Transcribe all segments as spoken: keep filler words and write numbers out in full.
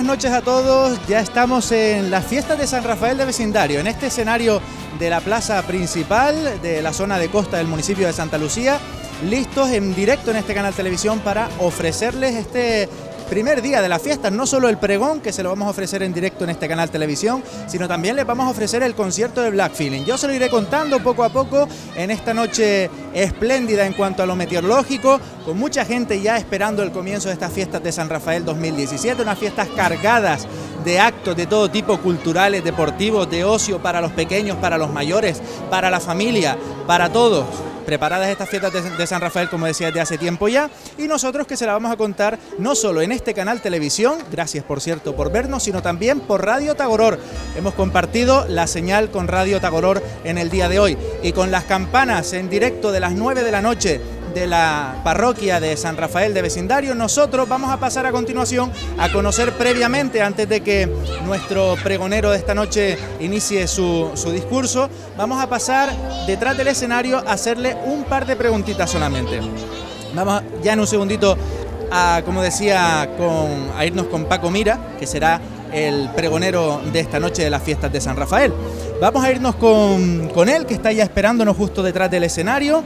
noches a todos. Ya estamos en las fiestas de San Rafael de Vecindario, en este escenario de la plaza principal de la zona de costa del municipio de Santa Lucía, listos en directo en este canal televisión para ofrecerles este primer día de la fiesta, no solo el pregón, que se lo vamos a ofrecer en directo en este canal televisión, sino también les vamos a ofrecer el concierto de Black Feeling. Yo se lo iré contando poco a poco en esta noche espléndida en cuanto a lo meteorológico, con mucha gente ya esperando el comienzo de estas fiestas de San Rafael dos mil diecisiete, unas fiestas cargadas de actos de todo tipo, culturales, deportivos, de ocio para los pequeños, para los mayores, para la familia, para todos. Preparadas estas fiestas de, de San Rafael, como decía, desde hace tiempo ya, y nosotros que se la vamos a contar no solo en este canal televisión, gracias por cierto por vernos, sino también por Radio Tagoror. Hemos compartido la señal con Radio Tagoror en el día de hoy, y con las campanas en directo de las nueve de la noche de la parroquia de San Rafael de Vecindario, nosotros vamos a pasar a continuación a conocer previamente, antes de que nuestro pregonero de esta noche inicie su, su discurso, vamos a pasar detrás del escenario a hacerle un par de preguntitas solamente. Vamos ya en un segundito a, como decía, con, a irnos con Paco Mira, que será el pregonero de esta noche de las fiestas de San Rafael. Vamos a irnos con, con él, que está ya esperándonos justo detrás del escenario.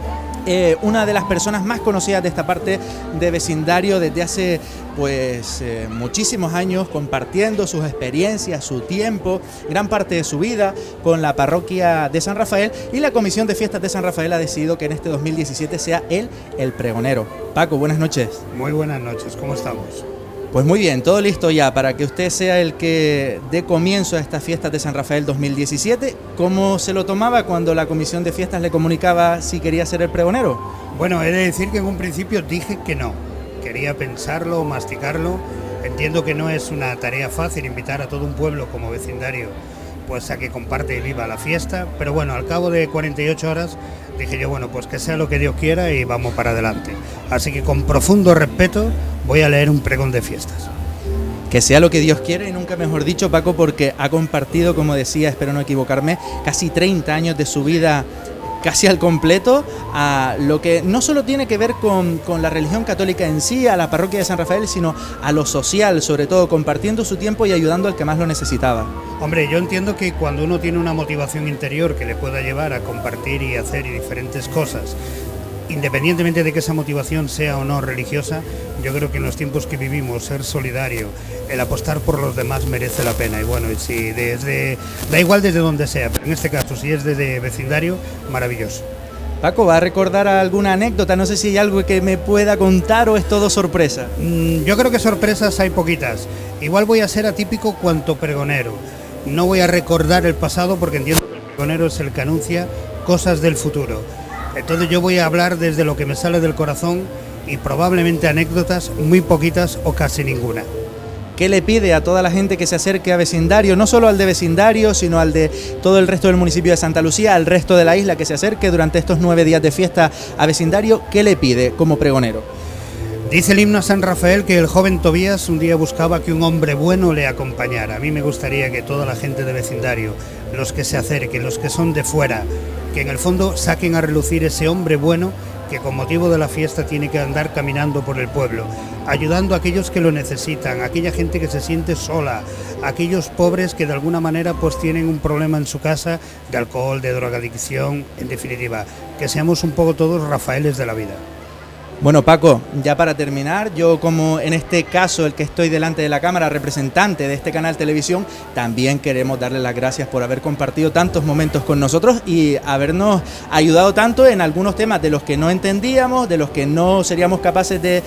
Eh, una de las personas más conocidas de esta parte de Vecindario desde hace pues eh, muchísimos años, compartiendo sus experiencias, su tiempo, gran parte de su vida con la parroquia de San Rafael, y la Comisión de Fiestas de San Rafael ha decidido que en este dos mil diecisiete sea él el pregonero. Paco, buenas noches. Muy buenas noches, ¿cómo estamos? Pues muy bien, todo listo ya para que usted sea el que dé comienzo a estas fiestas de San Rafael dos mil diecisiete. ¿Cómo se lo tomaba cuando la Comisión de Fiestas le comunicaba si quería ser el pregonero? Bueno, he de decir que en un principio dije que no. Quería pensarlo, masticarlo. Entiendo que no es una tarea fácil invitar a todo un pueblo como vecindario pues a que comparte y viva la fiesta, pero bueno, al cabo de cuarenta y ocho horas dije yo, bueno, pues que sea lo que Dios quiera y vamos para adelante. Así que con profundo respeto voy a leer un pregón de fiestas. Que sea lo que Dios quiera, y nunca mejor dicho, Paco, porque ha compartido, como decía, espero no equivocarme, casi treinta años de su vida casi al completo a lo que no solo tiene que ver con, con la religión católica en sí, a la parroquia de San Rafael, sino a lo social, sobre todo, compartiendo su tiempo y ayudando al que más lo necesitaba. Hombre, yo entiendo que cuando uno tiene una motivación interior que le pueda llevar a compartir y hacer diferentes cosas, independientemente de que esa motivación sea o no religiosa, yo creo que en los tiempos que vivimos, ser solidario, el apostar por los demás merece la pena. Y bueno, y si desde, da igual desde donde sea, pero en este caso, si es desde vecindario, maravilloso. Paco, ¿va a recordar alguna anécdota? No sé si hay algo que me pueda contar o es todo sorpresa. Mm, yo creo que sorpresas hay poquitas. Igual voy a ser atípico cuanto pregonero. No voy a recordar el pasado porque entiendo que el pregonero es el que anuncia cosas del futuro. Entonces yo voy a hablar desde lo que me sale del corazón y probablemente anécdotas muy poquitas o casi ninguna. ¿Qué le pide a toda la gente que se acerque a Vecindario, no solo al de Vecindario, sino al de todo el resto del municipio de Santa Lucía, al resto de la isla, que se acerque durante estos nueve días de fiesta a Vecindario? ¿Qué le pide como pregonero? Dice el himno a San Rafael que el joven Tobías un día buscaba que un hombre bueno le acompañara. A mí me gustaría que toda la gente de Vecindario, los que se acerquen, los que son de fuera, que en el fondo saquen a relucir ese hombre bueno que con motivo de la fiesta tiene que andar caminando por el pueblo, ayudando a aquellos que lo necesitan, a aquella gente que se siente sola, a aquellos pobres que de alguna manera pues tienen un problema en su casa de alcohol, de drogadicción, en definitiva, que seamos un poco todos Rafaeles de la vida. Bueno, Paco, ya para terminar, yo como en este caso el que estoy delante de la cámara, representante de este canal televisión, también queremos darle las gracias por haber compartido tantos momentos con nosotros y habernos ayudado tanto en algunos temas de los que no entendíamos, de los que no seríamos capaces de,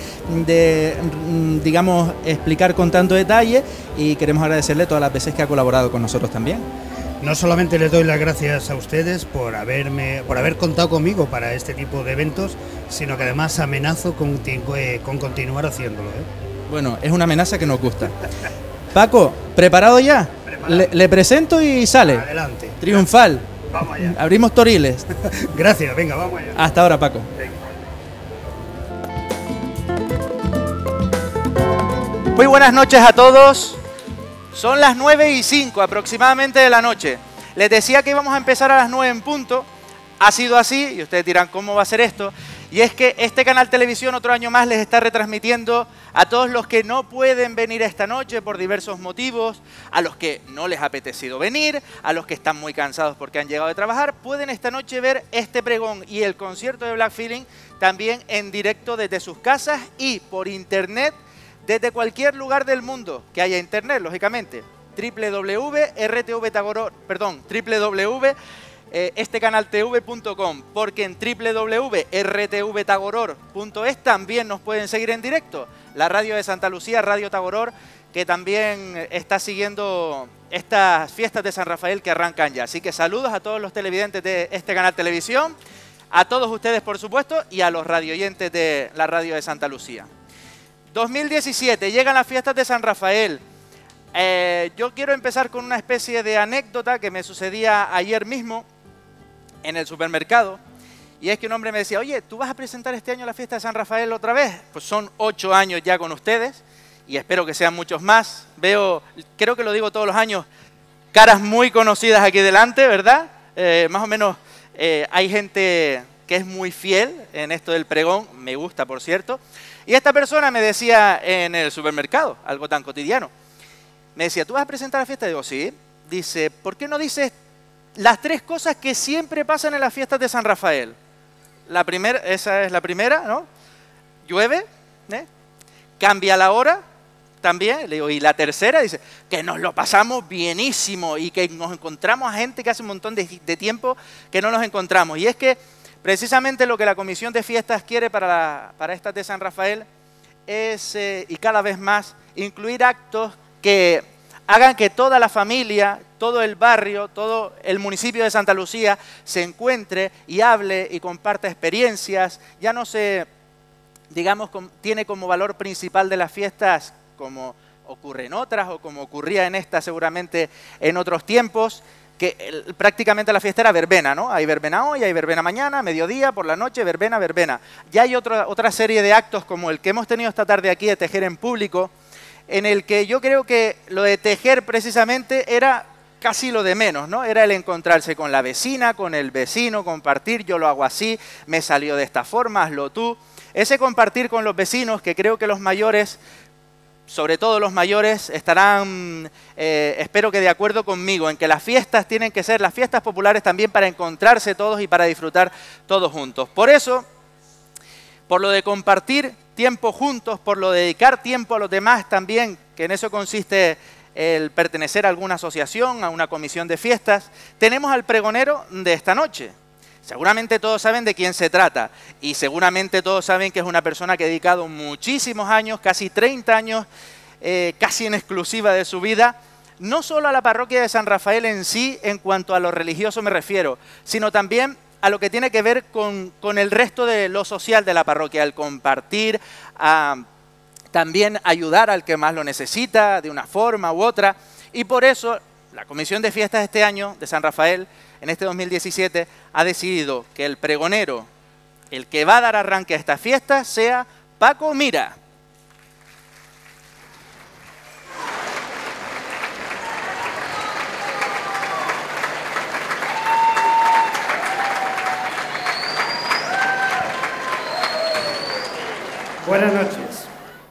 de digamos, explicar con tanto detalle, y queremos agradecerle todas las veces que ha colaborado con nosotros también. No solamente les doy las gracias a ustedes por haberme, por haber contado conmigo para este tipo de eventos, sino que además amenazo con, con continuar haciéndolo, ¿eh? Bueno, es una amenaza que nos gusta. Paco, ¿preparado ya? Preparado. Le, le presento y sale. Adelante. Triunfal. Vamos allá. Abrimos toriles. Gracias, venga, vamos allá. Hasta ahora, Paco. Venga. Muy buenas noches a todos. Son las nueve y cinco aproximadamente de la noche. Les decía que íbamos a empezar a las nueve en punto. Ha sido así, y ustedes dirán, ¿cómo va a ser esto? Y es que este canal televisión otro año más les está retransmitiendo a todos los que no pueden venir esta noche por diversos motivos, a los que no les ha apetecido venir, a los que están muy cansados porque han llegado de trabajar, pueden esta noche ver este pregón y el concierto de Black Feeling también en directo desde sus casas y por internet desde cualquier lugar del mundo que haya internet, lógicamente. w w w punto r t v tagoror, perdón, w w w punto este canal t v punto com, porque en w w w punto r t v tagoror punto es también nos pueden seguir en directo. La radio de Santa Lucía, Radio Tagoror, que también está siguiendo estas fiestas de San Rafael que arrancan ya. Así que saludos a todos los televidentes de este canal televisión, a todos ustedes por supuesto y a los radioyentes de la radio de Santa Lucía. dos mil diecisiete, llegan las fiestas de San Rafael. Eh, yo quiero empezar con una especie de anécdota que me sucedía ayer mismo en el supermercado, y es que un hombre me decía, oye, ¿tú vas a presentar este año la fiesta de San Rafael otra vez? Pues son ocho años ya con ustedes, y espero que sean muchos más. Veo, creo que lo digo todos los años, caras muy conocidas aquí delante, ¿verdad? Eh, más o menos eh, hay gente que es muy fiel en esto del pregón, me gusta por cierto, y esta persona me decía en el supermercado, algo tan cotidiano, me decía, ¿tú vas a presentar la fiesta? Y digo, sí. Dice, ¿por qué no dices las tres cosas que siempre pasan en las fiestas de San Rafael? La primera, esa es la primera, ¿no? Llueve, ¿eh? Cambia la hora, también. Le digo, y la tercera, dice, que nos lo pasamos bienísimo y que nos encontramos a gente que hace un montón de, de tiempo que no nos encontramos. Y es que precisamente lo que la Comisión de Fiestas quiere para, la, para estas de San Rafael es, eh, y cada vez más, incluir actos que hagan que toda la familia, todo el barrio, todo el municipio de Santa Lucía se encuentre y hable y comparta experiencias. Ya no se, digamos, tiene como valor principal de las fiestas como ocurre en otras o como ocurría en esta seguramente en otros tiempos, que el, prácticamente la fiesta era verbena, ¿no? Hay verbena hoy, hay verbena mañana, mediodía, por la noche, verbena, verbena. Ya hay otra, otra serie de actos como el que hemos tenido esta tarde aquí de tejer en público, en el que yo creo que lo de tejer precisamente era casi lo de menos, ¿no? Era el encontrarse con la vecina, con el vecino, compartir, yo lo hago así, me salió de esta forma, hazlo tú. Ese compartir con los vecinos, que creo que los mayores, sobre todo los mayores, estarán, eh, espero que de acuerdo conmigo, en que las fiestas tienen que ser, las fiestas populares también para encontrarse todos y para disfrutar todos juntos. Por eso, por lo de compartir tiempo juntos, por lo de dedicar tiempo a los demás también, que en eso consiste el pertenecer a alguna asociación, a una comisión de fiestas, tenemos al pregonero de esta noche. Seguramente todos saben de quién se trata y seguramente todos saben que es una persona que ha dedicado muchísimos años, casi treinta años, eh, casi en exclusiva de su vida, no solo a la parroquia de San Rafael en sí, en cuanto a lo religioso me refiero, sino también a lo que tiene que ver con, con el resto de lo social de la parroquia, el compartir, a también ayudar al que más lo necesita de una forma u otra. Y por eso la Comisión de Fiestas este año de San Rafael, en este dos mil diecisiete, ha decidido que el pregonero, el que va a dar arranque a esta fiesta, sea Paco Mira. Buenas noches.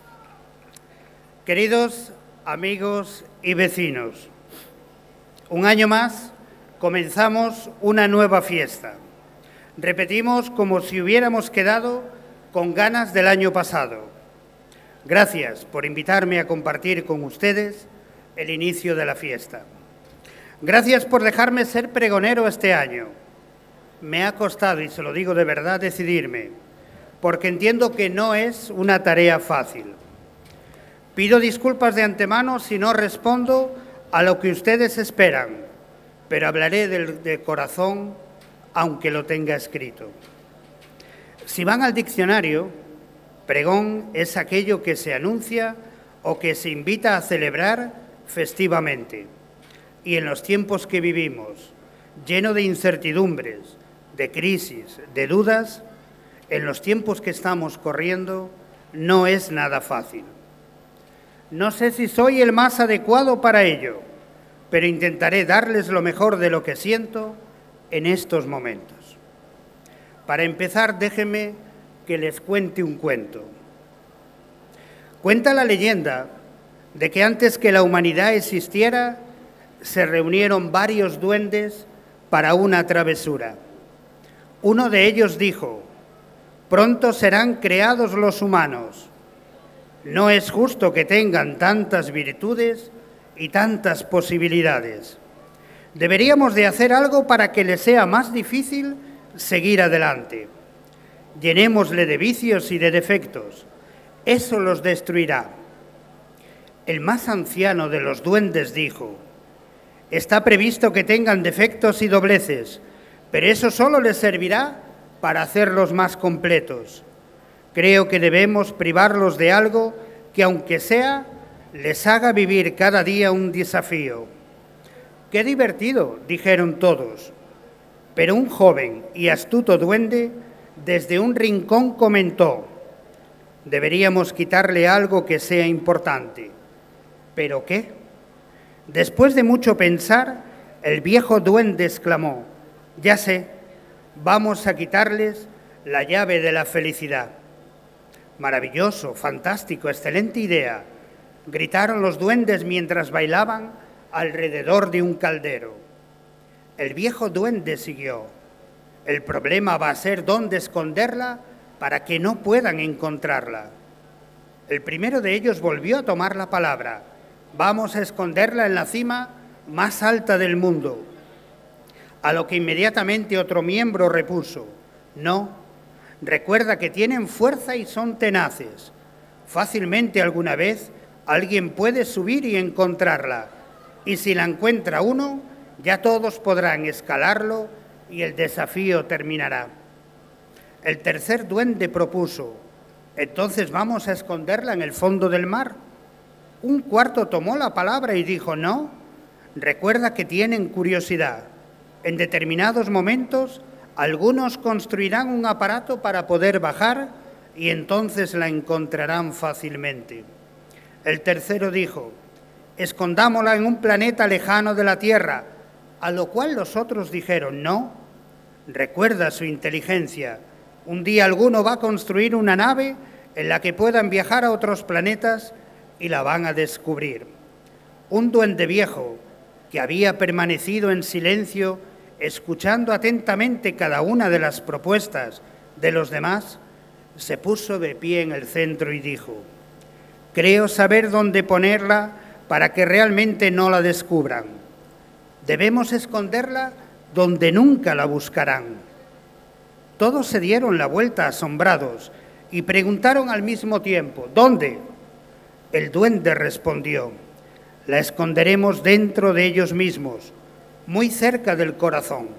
Queridos amigos y vecinos, un año más comenzamos una nueva fiesta. Repetimos como si hubiéramos quedado con ganas del año pasado. Gracias por invitarme a compartir con ustedes el inicio de la fiesta. Gracias por dejarme ser pregonero este año. Me ha costado, y se lo digo de verdad, decidirme, porque entiendo que no es una tarea fácil. Pido disculpas de antemano si no respondo a lo que ustedes esperan, pero hablaré del, del corazón, aunque lo tenga escrito. Si van al diccionario, pregón es aquello que se anuncia o que se invita a celebrar festivamente. Y en los tiempos que vivimos, lleno de incertidumbres, de crisis, de dudas, en los tiempos que estamos corriendo, no es nada fácil. No sé si soy el más adecuado para ello, pero intentaré darles lo mejor de lo que siento en estos momentos. Para empezar, déjenme que les cuente un cuento. Cuenta la leyenda de que antes que la humanidad existiera, se reunieron varios duendes para una travesura. Uno de ellos dijo: pronto serán creados los humanos. No es justo que tengan tantas virtudes y tantas posibilidades. Deberíamos de hacer algo para que les sea más difícil seguir adelante. Llenémosle de vicios y de defectos. Eso los destruirá. El más anciano de los duendes dijo: está previsto que tengan defectos y dobleces, pero eso solo les servirá para hacerlos más completos. Creo que debemos privarlos de algo que, aunque sea, les haga vivir cada día un desafío. ¡Qué divertido!, dijeron todos. Pero un joven y astuto duende desde un rincón comentó: deberíamos quitarle algo que sea importante. ¿Pero qué? Después de mucho pensar, el viejo duende exclamó: ya sé, vamos a quitarles la llave de la felicidad. Maravilloso, fantástico, excelente idea, gritaron los duendes mientras bailaban alrededor de un caldero. El viejo duende siguió: el problema va a ser dónde esconderla para que no puedan encontrarla. El primero de ellos volvió a tomar la palabra: vamos a esconderla en la cima más alta del mundo. A lo que inmediatamente otro miembro repuso: no, recuerda que tienen fuerza y son tenaces. Fácilmente alguna vez alguien puede subir y encontrarla, y si la encuentra uno, ya todos podrán escalarlo y el desafío terminará. El tercer duende propuso: entonces vamos a esconderla en el fondo del mar. Un cuarto tomó la palabra y dijo: no, recuerda que tienen curiosidad. En determinados momentos, algunos construirán un aparato para poder bajar y entonces la encontrarán fácilmente. El tercero dijo: escondámosla en un planeta lejano de la Tierra, a lo cual los otros dijeron: no, recuerda su inteligencia. Un día alguno va a construir una nave en la que puedan viajar a otros planetas y la van a descubrir. Un duende viejo, que había permanecido en silencio, escuchando atentamente cada una de las propuestas de los demás, se puso de pie en el centro y dijo: creo saber dónde ponerla para que realmente no la descubran. Debemos esconderla donde nunca la buscarán. Todos se dieron la vuelta asombrados y preguntaron al mismo tiempo: ¿dónde? El duende respondió: la esconderemos dentro de ellos mismos, muy cerca del corazón.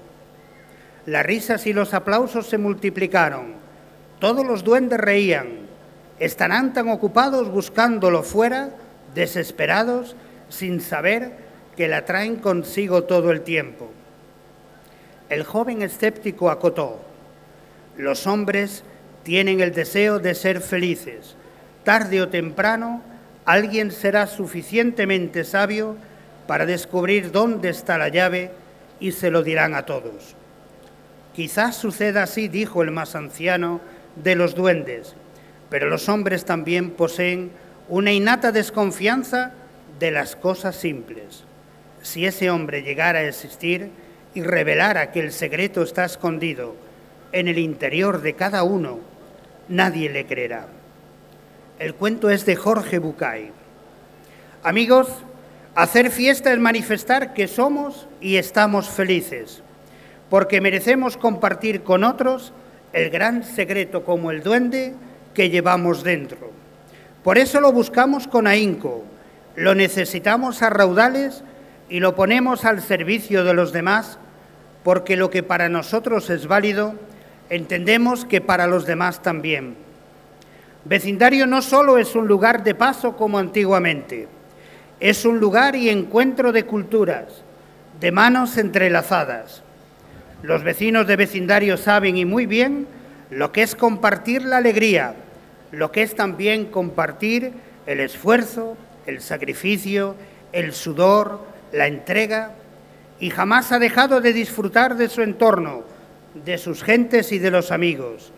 Las risas y los aplausos se multiplicaron. Todos los duendes reían. Estarán tan ocupados buscándolo fuera, desesperados, sin saber que la traen consigo todo el tiempo. El joven escéptico acotó: los hombres tienen el deseo de ser felices. Tarde o temprano, alguien será suficientemente sabio para descubrir dónde está la llave y se lo dirán a todos. Quizás suceda así, dijo el más anciano de los duendes, pero los hombres también poseen una innata desconfianza de las cosas simples. Si ese hombre llegara a existir y revelara que el secreto está escondido en el interior de cada uno, nadie le creerá. El cuento es de Jorge Bucay. Amigos, hacer fiesta es manifestar que somos y estamos felices, porque merecemos compartir con otros el gran secreto como el duende que llevamos dentro. Por eso lo buscamos con ahínco, lo necesitamos a raudales y lo ponemos al servicio de los demás, porque lo que para nosotros es válido, entendemos que para los demás también. Vecindario no solo es un lugar de paso como antiguamente, es un lugar y encuentro de culturas, de manos entrelazadas. Los vecinos de vecindario saben y muy bien lo que es compartir la alegría, lo que es también compartir el esfuerzo, el sacrificio, el sudor, la entrega, y jamás ha dejado de disfrutar de su entorno, de sus gentes y de los amigos.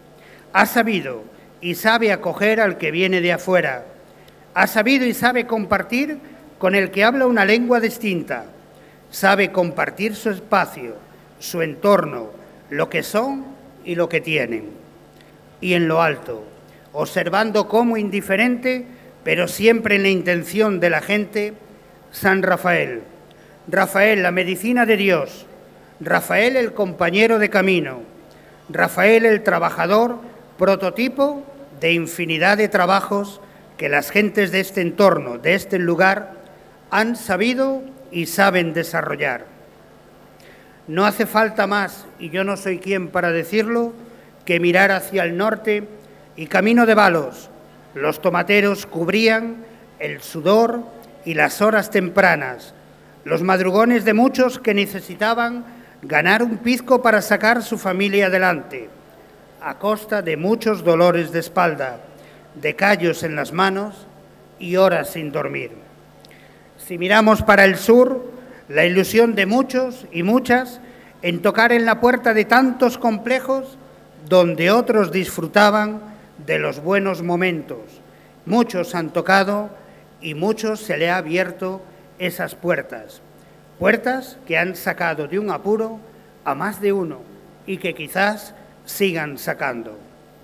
Ha sabido y sabe acoger al que viene de afuera. Ha sabido y sabe compartir con el que habla una lengua distinta. Sabe compartir su espacio, su entorno, lo que son y lo que tienen. Y en lo alto, observando como indiferente, pero siempre en la intención de la gente, San Rafael. Rafael, la medicina de Dios. Rafael, el compañero de camino. Rafael, el trabajador, prototipo de infinidad de trabajos que las gentes de este entorno, de este lugar, han sabido y saben desarrollar. No hace falta más, y yo no soy quien para decirlo, que mirar hacia el norte y camino de Balos. Los tomateros cubrían el sudor y las horas tempranas, los madrugones de muchos que necesitaban ganar un pizco para sacar su familia adelante, a costa de muchos dolores de espalda, de callos en las manos y horas sin dormir. Si miramos para el sur, la ilusión de muchos y muchas en tocar en la puerta de tantos complejos donde otros disfrutaban de los buenos momentos. Muchos han tocado y muchos se le ha abierto esas puertas. Puertas que han sacado de un apuro a más de uno y que quizás sigan sacando.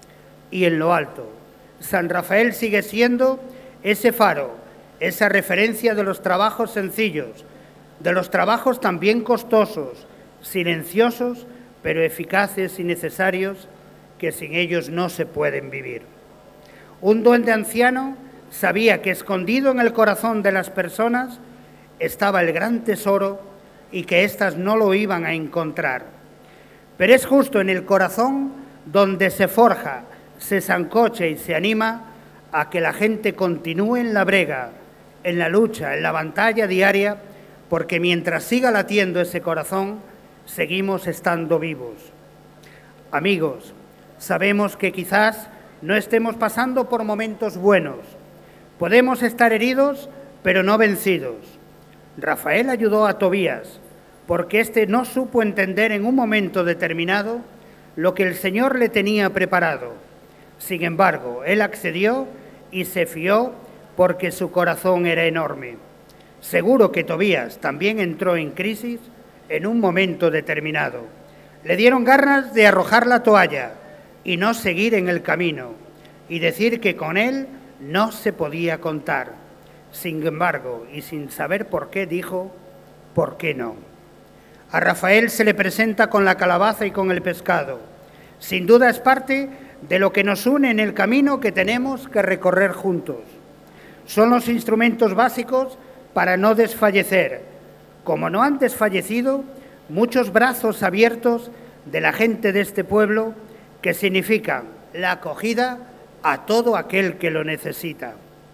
Y en lo alto, San Rafael sigue siendo ese faro, esa referencia de los trabajos sencillos, de los trabajos también costosos, silenciosos, pero eficaces y necesarios, que sin ellos no se pueden vivir. Un duende anciano sabía que escondido en el corazón de las personas estaba el gran tesoro y que éstas no lo iban a encontrar. Pero es justo en el corazón donde se forja, se sancocha y se anima a que la gente continúe en la brega, en la lucha, en la batalla diaria, porque mientras siga latiendo ese corazón, seguimos estando vivos. Amigos, sabemos que quizás no estemos pasando por momentos buenos. Podemos estar heridos, pero no vencidos. Rafael ayudó a Tobías, porque éste no supo entender en un momento determinado lo que el Señor le tenía preparado. Sin embargo, él accedió y se fió porque su corazón era enorme. Seguro que Tobías también entró en crisis en un momento determinado. Le dieron ganas de arrojar la toalla y no seguir en el camino y decir que con él no se podía contar. Sin embargo, y sin saber por qué, dijo, ¿por qué no? A Rafael se le presenta con la calabaza y con el pescado. Sin duda es parte de lo que nos une en el camino que tenemos que recorrer juntos. Son los instrumentos básicos para no desfallecer, como no han desfallecido muchos brazos abiertos de la gente de este pueblo, que significan la acogida a todo aquel que lo necesita.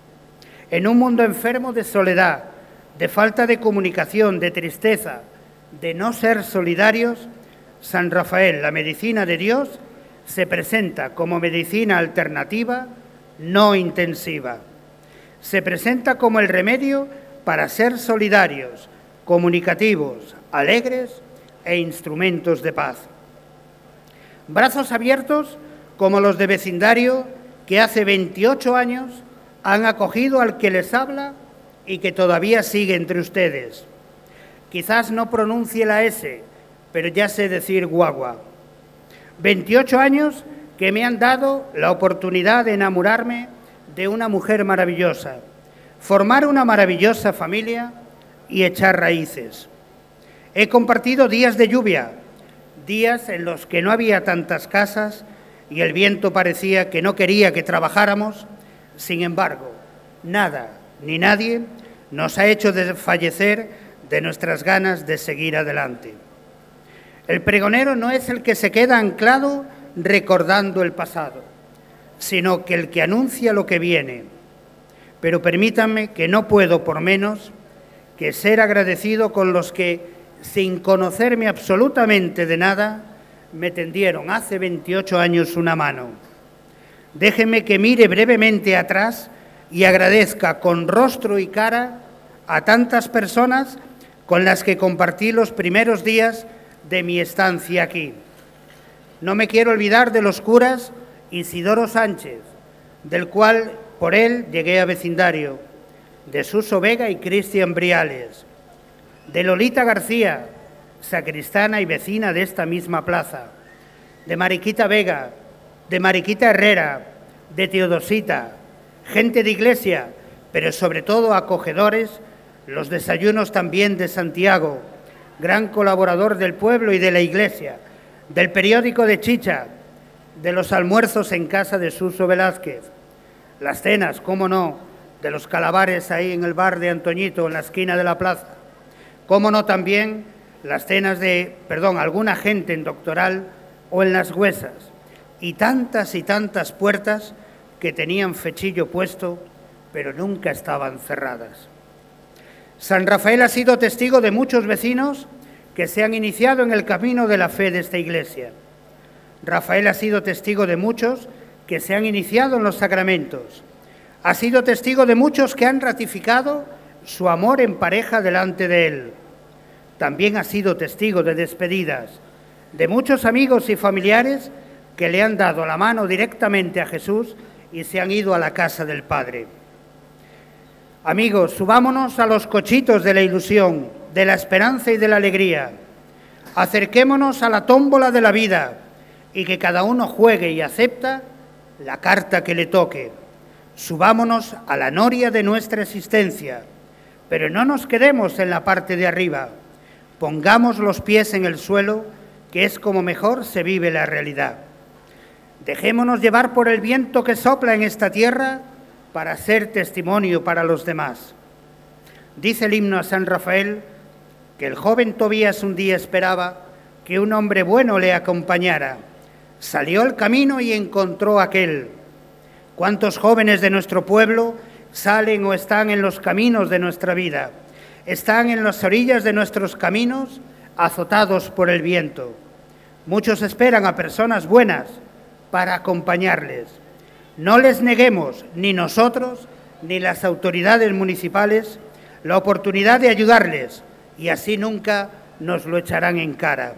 En un mundo enfermo de soledad, de falta de comunicación, de tristeza, de no ser solidarios, San Rafael, la medicina de Dios, se presenta como medicina alternativa, no intensiva. Se presenta como el remedio para ser solidarios, comunicativos, alegres e instrumentos de paz. Brazos abiertos como los de vecindario que hace veintiocho años han acogido al que les habla y que todavía sigue entre ustedes. Quizás no pronuncie la S, pero ya sé decir guagua. veintiocho años que me han dado la oportunidad de enamorarme de una mujer maravillosa, formar una maravillosa familia y echar raíces. He compartido días de lluvia, días en los que no había tantas casas y el viento parecía que no quería que trabajáramos. Sin embargo, nada ni nadie nos ha hecho desfallecer de nuestras ganas de seguir adelante. El pregonero no es el que se queda anclado recordando el pasado, sino que el que anuncia lo que viene. Pero permítanme que no puedo por menos que ser agradecido con los que, sin conocerme absolutamente de nada, me tendieron hace veintiocho años una mano. Déjeme que mire brevemente atrás y agradezca con rostro y cara a tantas personas con las que compartí los primeros días de mi estancia aquí. No me quiero olvidar de los curas Isidoro Sánchez, del cual por él llegué a vecindario, de Suso Vega y Cristian Briales, de Lolita García, sacristana y vecina de esta misma plaza, de Mariquita Vega, de Mariquita Herrera, de Teodosita, gente de iglesia, pero sobre todo acogedores, los desayunos también de Santiago, gran colaborador del pueblo y de la iglesia, del periódico de Chicha, de los almuerzos en casa de Suso Velázquez, las cenas, cómo no, de los calabares ahí en el bar de Antoñito, en la esquina de la plaza, cómo no también las cenas de, perdón, alguna gente en Doctoral o en Las Huesas, y tantas y tantas puertas que tenían fechillo puesto, pero nunca estaban cerradas. San Rafael ha sido testigo de muchos vecinos que se han iniciado en el camino de la fe de esta iglesia. Rafael ha sido testigo de muchos que se han iniciado en los sacramentos. Ha sido testigo de muchos que han ratificado su amor en pareja delante de él. También ha sido testigo de despedidas, de muchos amigos y familiares que le han dado la mano directamente a Jesús y se han ido a la casa del Padre. Amigos, subámonos a los cochitos de la ilusión, de la esperanza y de la alegría. Acerquémonos a la tómbola de la vida y que cada uno juegue y acepta la carta que le toque. Subámonos a la noria de nuestra existencia, pero no nos quedemos en la parte de arriba. Pongamos los pies en el suelo, que es como mejor se vive la realidad. Dejémonos llevar por el viento que sopla en esta tierra para ser testimonio para los demás. Dice el himno a San Rafael que el joven Tobías un día esperaba que un hombre bueno le acompañara. Salió al camino y encontró aquel. ¿Cuántos jóvenes de nuestro pueblo salen o están en los caminos de nuestra vida? Están en las orillas de nuestros caminos, azotados por el viento. Muchos esperan a personas buenas para acompañarles. No les neguemos, ni nosotros, ni las autoridades municipales, la oportunidad de ayudarles, y así nunca nos lo echarán en cara.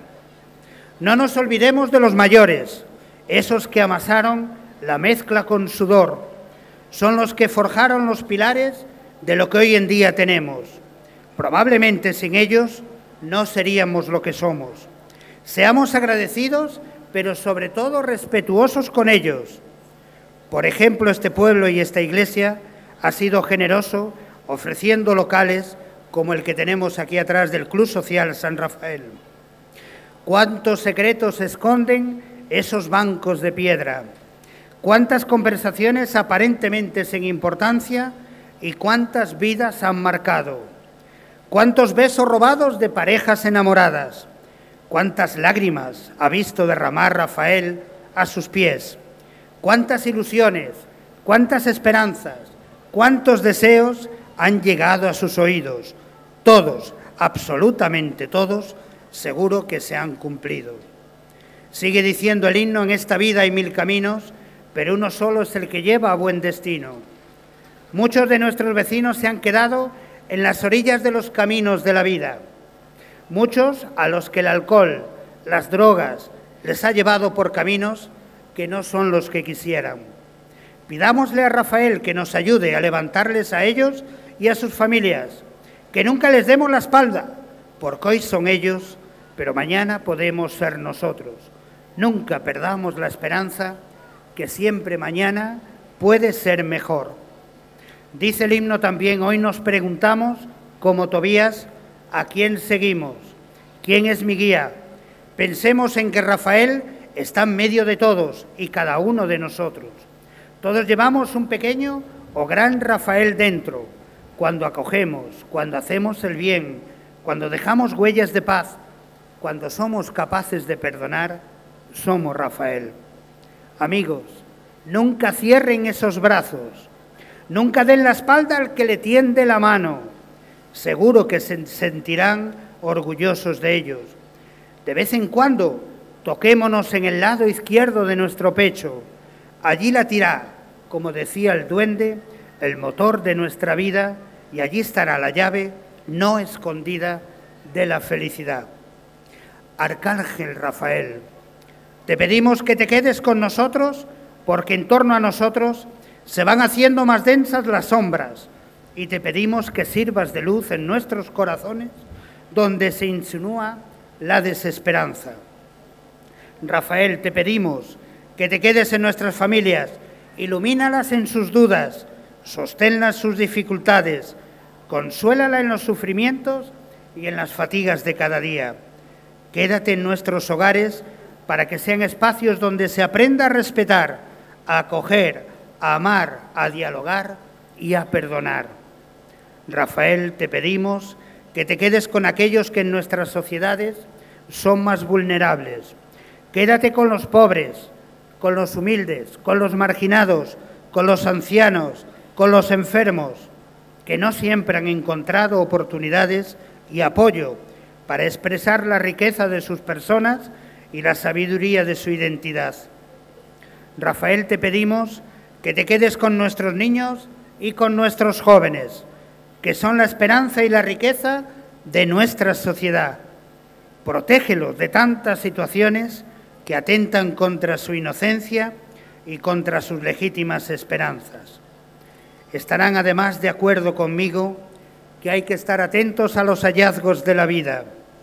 No nos olvidemos de los mayores, esos que amasaron la mezcla con sudor. Son los que forjaron los pilares de lo que hoy en día tenemos. Probablemente sin ellos no seríamos lo que somos. Seamos agradecidos, pero sobre todo respetuosos con ellos. Por ejemplo, este pueblo y esta iglesia ha sido generoso ofreciendo locales como el que tenemos aquí atrás del Club Social San Rafael. ¿Cuántos secretos esconden esos bancos de piedra? ¿Cuántas conversaciones aparentemente sin importancia y cuántas vidas han marcado? ¿Cuántos besos robados de parejas enamoradas? ¿Cuántas lágrimas ha visto derramar Rafael a sus pies? ¿Cuántas ilusiones, cuántas esperanzas, cuántos deseos han llegado a sus oídos? Todos, absolutamente todos, seguro que se han cumplido. Sigue diciendo el himno: en esta vida hay mil caminos, pero uno solo es el que lleva a buen destino. Muchos de nuestros vecinos se han quedado en las orillas de los caminos de la vida. Muchos a los que el alcohol, las drogas, les ha llevado por caminos que no son los que quisieran. Pidámosle a Rafael que nos ayude a levantarles a ellos y a sus familias, que nunca les demos la espalda, porque hoy son ellos, pero mañana podemos ser nosotros. Nunca perdamos la esperanza, que siempre mañana puede ser mejor. Dice el himno también: hoy nos preguntamos, como Tobías, ¿a quién seguimos? ¿Quién es mi guía? Pensemos en que Rafael está en medio de todos y cada uno de nosotros. Todos llevamos un pequeño o gran Rafael dentro. Cuando acogemos, cuando hacemos el bien, cuando dejamos huellas de paz, cuando somos capaces de perdonar, somos Rafael. Amigos, nunca cierren esos brazos, nunca den la espalda al que le tiende la mano. Seguro que se sentirán orgullosos de ellos. De vez en cuando, toquémonos en el lado izquierdo de nuestro pecho. Allí latirá, como decía el duende, el motor de nuestra vida, y allí estará la llave no escondida de la felicidad. Arcángel Rafael, te pedimos que te quedes con nosotros porque en torno a nosotros se van haciendo más densas las sombras y te pedimos que sirvas de luz en nuestros corazones donde se insinúa la desesperanza. Rafael, te pedimos que te quedes en nuestras familias, ilumínalas en sus dudas, sosténlas sus dificultades, consuélala en los sufrimientos y en las fatigas de cada día. Quédate en nuestros hogares para que sean espacios donde se aprenda a respetar, a acoger, a amar, a dialogar y a perdonar. Rafael, te pedimos que te quedes con aquellos que en nuestras sociedades son más vulnerables. Quédate con los pobres, con los humildes, con los marginados, con los ancianos, con los enfermos, que no siempre han encontrado oportunidades y apoyo para expresar la riqueza de sus personas y la sabiduría de su identidad. Rafael, te pedimos que te quedes con nuestros niños y con nuestros jóvenes, que son la esperanza y la riqueza de nuestra sociedad. Protégelos de tantas situaciones que atentan contra su inocencia y contra sus legítimas esperanzas. Estarán además de acuerdo conmigo que hay que estar atentos a los hallazgos de la vida.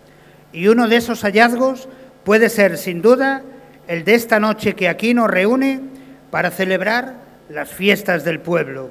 Y uno de esos hallazgos puede ser, sin duda, el de esta noche que aquí nos reúne para celebrar las fiestas del pueblo.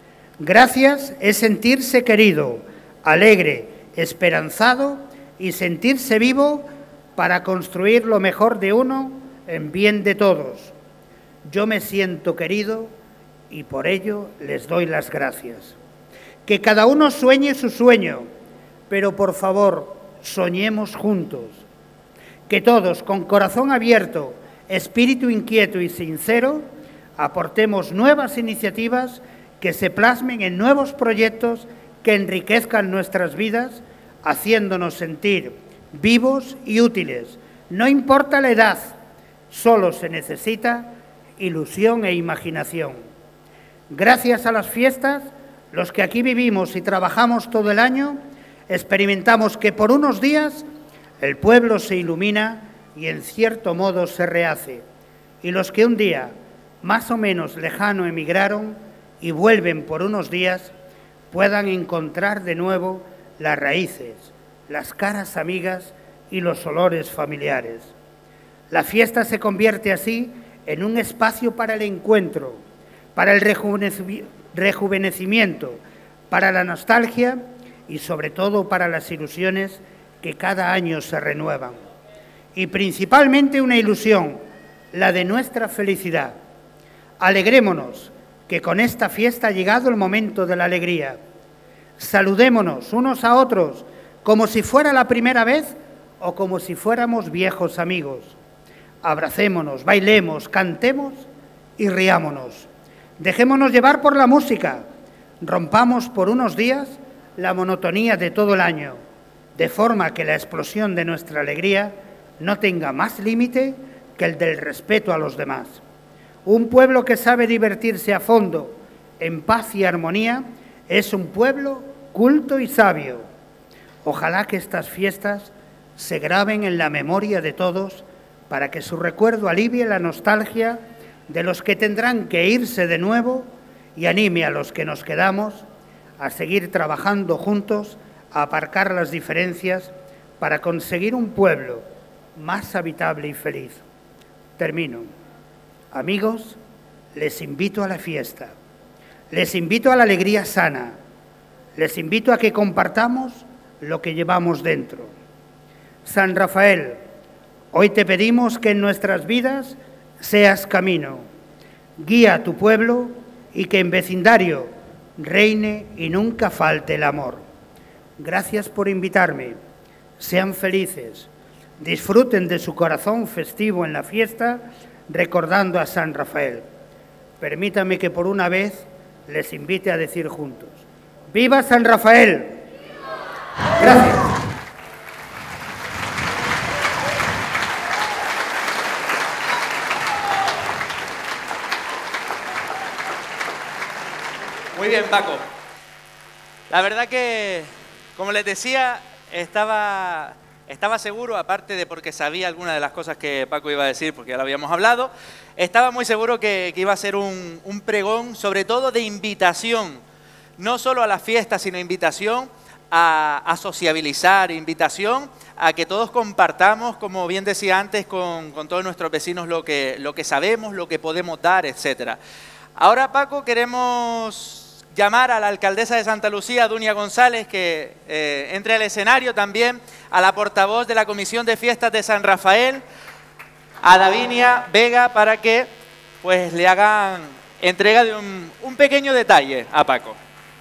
Gracias es sentirse querido, alegre, esperanzado y sentirse vivo para construir lo mejor de uno en bien de todos. Yo me siento querido y por ello les doy las gracias. Que cada uno sueñe su sueño, pero por favor, soñemos juntos. Que todos, con corazón abierto, espíritu inquieto y sincero, aportemos nuevas iniciativas que se plasmen en nuevos proyectos que enriquezcan nuestras vidas, haciéndonos sentir vivos y útiles. No importa la edad, solo se necesita ilusión e imaginación. Gracias a las fiestas, los que aquí vivimos y trabajamos todo el año, experimentamos que por unos días el pueblo se ilumina y en cierto modo se rehace. Y los que un día, más o menos lejano, emigraron y vuelven por unos días, puedan encontrar de nuevo las raíces, las caras amigas y los olores familiares. La fiesta se convierte así en un espacio para el encuentro, para el rejuvenecimiento, para la nostalgia y sobre todo para las ilusiones que cada año se renuevan. Y principalmente una ilusión, la de nuestra felicidad. Alegrémonos que con esta fiesta ha llegado el momento de la alegría. Saludémonos unos a otros como si fuera la primera vez o como si fuéramos viejos amigos. Abracémonos, bailemos, cantemos y riámonos. Dejémonos llevar por la música. Rompamos por unos días la monotonía de todo el año, de forma que la explosión de nuestra alegría no tenga más límite que el del respeto a los demás. Un pueblo que sabe divertirse a fondo, en paz y armonía, es un pueblo culto y sabio. Ojalá que estas fiestas se graben en la memoria de todos para que su recuerdo alivie la nostalgia de los que tendrán que irse de nuevo y anime a los que nos quedamos a seguir trabajando juntos, a aparcar las diferencias para conseguir un pueblo más habitable y feliz. Termino. Amigos, les invito a la fiesta, les invito a la alegría sana, les invito a que compartamos lo que llevamos dentro. San Rafael, hoy te pedimos que en nuestras vidas seas camino, guía a tu pueblo y que en vecindario reine y nunca falte el amor. Gracias por invitarme, sean felices, disfruten de su corazón festivo en la fiesta, recordando a San Rafael. Permítame que por una vez les invite a decir juntos: ¡Viva San Rafael! Gracias. Muy bien, Paco. La verdad que, como les decía, estaba Estaba seguro, aparte de porque sabía algunas de las cosas que Paco iba a decir, porque ya lo habíamos hablado, estaba muy seguro que, que iba a ser un, un pregón, sobre todo de invitación, no solo a la fiesta, sino invitación a, a sociabilizar, invitación a que todos compartamos, como bien decía antes, con, con todos nuestros vecinos lo que, lo que sabemos, lo que podemos dar, etcétera. Ahora, Paco, queremos llamar a la alcaldesa de Santa Lucía, Dunia González, que eh, entre al escenario también, a la portavoz de la Comisión de Fiestas de San Rafael, a Davinia Vega, para que pues le hagan entrega de un, un pequeño detalle a Paco.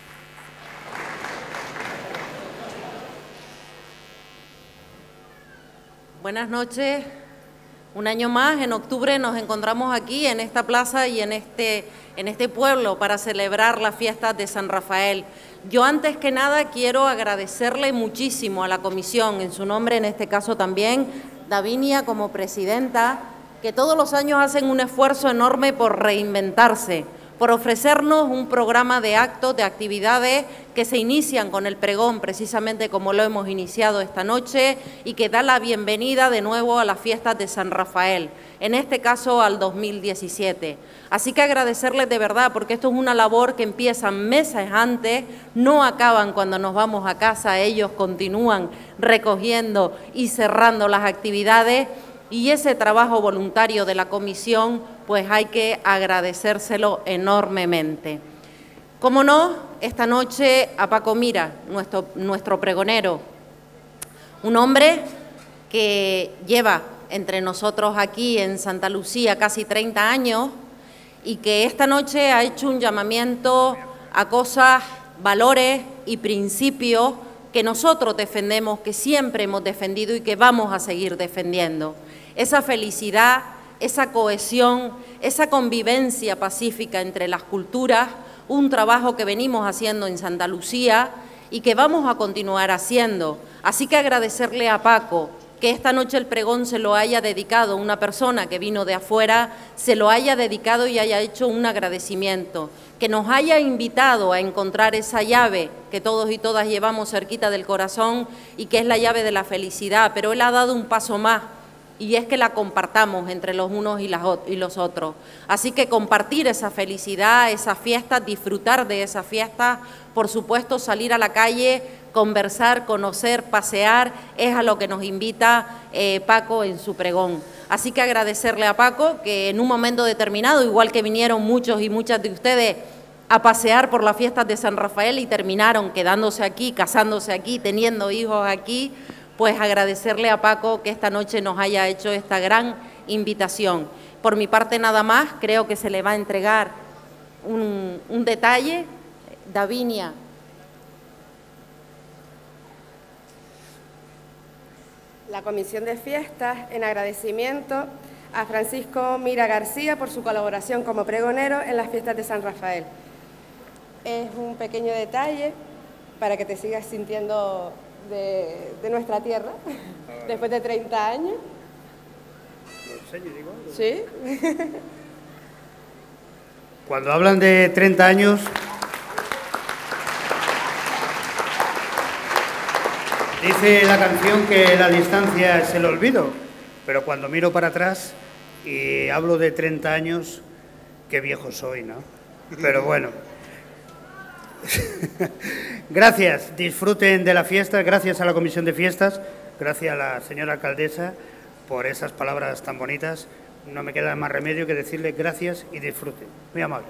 Buenas noches. Un año más, en octubre, nos encontramos aquí en esta plaza y en este, en este pueblo para celebrar las fiestas de San Rafael. Yo antes que nada quiero agradecerle muchísimo a la comisión, en su nombre en este caso también, Davinia como presidenta, que todos los años hacen un esfuerzo enorme por reinventarse, por ofrecernos un programa de actos, de actividades que se inician con el pregón, precisamente como lo hemos iniciado esta noche, y que da la bienvenida de nuevo a las fiestas de San Rafael, en este caso al dos mil diecisiete. Así que agradecerles de verdad, porque esto es una labor que empieza meses antes, no acaban cuando nos vamos a casa, ellos continúan recogiendo y cerrando las actividades, y ese trabajo voluntario de la comisión, pues hay que agradecérselo enormemente. Como no, esta noche a Paco Mira, nuestro, nuestro pregonero, un hombre que lleva entre nosotros aquí en Santa Lucía casi treinta años y que esta noche ha hecho un llamamiento a cosas, valores y principios que nosotros defendemos, que siempre hemos defendido y que vamos a seguir defendiendo. Esa felicidad, esa cohesión, esa convivencia pacífica entre las culturas, un trabajo que venimos haciendo en Santa Lucía y que vamos a continuar haciendo. Así que agradecerle a Paco que esta noche el pregón se lo haya dedicado, una persona que vino de afuera, se lo haya dedicado y haya hecho un agradecimiento, que nos haya invitado a encontrar esa llave que todos y todas llevamos cerquita del corazón y que es la llave de la felicidad, pero él ha dado un paso más, y es que la compartamos entre los unos y, las, y los otros. Así que compartir esa felicidad, esas fiestas, disfrutar de esas fiestas, por supuesto salir a la calle, conversar, conocer, pasear, es a lo que nos invita eh, Paco en su pregón. Así que agradecerle a Paco que en un momento determinado, igual que vinieron muchos y muchas de ustedes a pasear por las fiestas de San Rafael y terminaron quedándose aquí, casándose aquí, teniendo hijos aquí, pues agradecerle a Paco que esta noche nos haya hecho esta gran invitación. Por mi parte nada más, creo que se le va a entregar un, un detalle. Davinia. La Comisión de Fiestas, en agradecimiento a Francisco Mira García por su colaboración como pregonero en las fiestas de San Rafael. Es un pequeño detalle para que te sigas sintiendo De, de nuestra tierra, después de treinta años. ¿Lo enseño, digo? Sí. Cuando hablan de treinta años, dice la canción que la distancia es el olvido, pero cuando miro para atrás y hablo de treinta años, qué viejo soy, ¿no? Pero bueno. Gracias, disfruten de la fiesta, gracias a la Comisión de Fiestas, gracias a la señora alcaldesa por esas palabras tan bonitas. No me queda más remedio que decirle gracias y disfruten. Muy amables.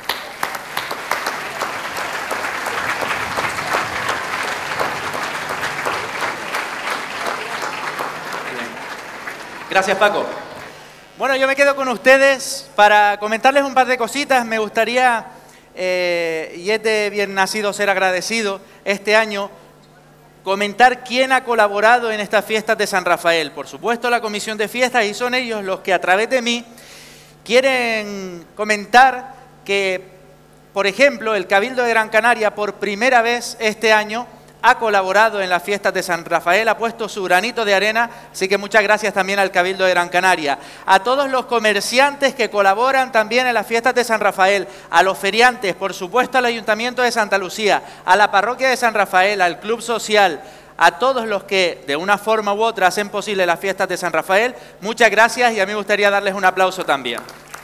Gracias, Paco. Bueno, yo me quedo con ustedes para comentarles un par de cositas. Me gustaría... Eh, y es de bien nacido ser agradecido este año, comentar quién ha colaborado en estas fiestas de San Rafael. Por supuesto la Comisión de Fiestas, y son ellos los que a través de mí quieren comentar que, por ejemplo, el Cabildo de Gran Canaria por primera vez este año ha colaborado en las fiestas de San Rafael, ha puesto su granito de arena, así que muchas gracias también al Cabildo de Gran Canaria. A todos los comerciantes que colaboran también en las fiestas de San Rafael, a los feriantes, por supuesto al Ayuntamiento de Santa Lucía, a la Parroquia de San Rafael, al Club Social, a todos los que de una forma u otra hacen posible las fiestas de San Rafael. Muchas gracias y a mí me gustaría darles un aplauso también.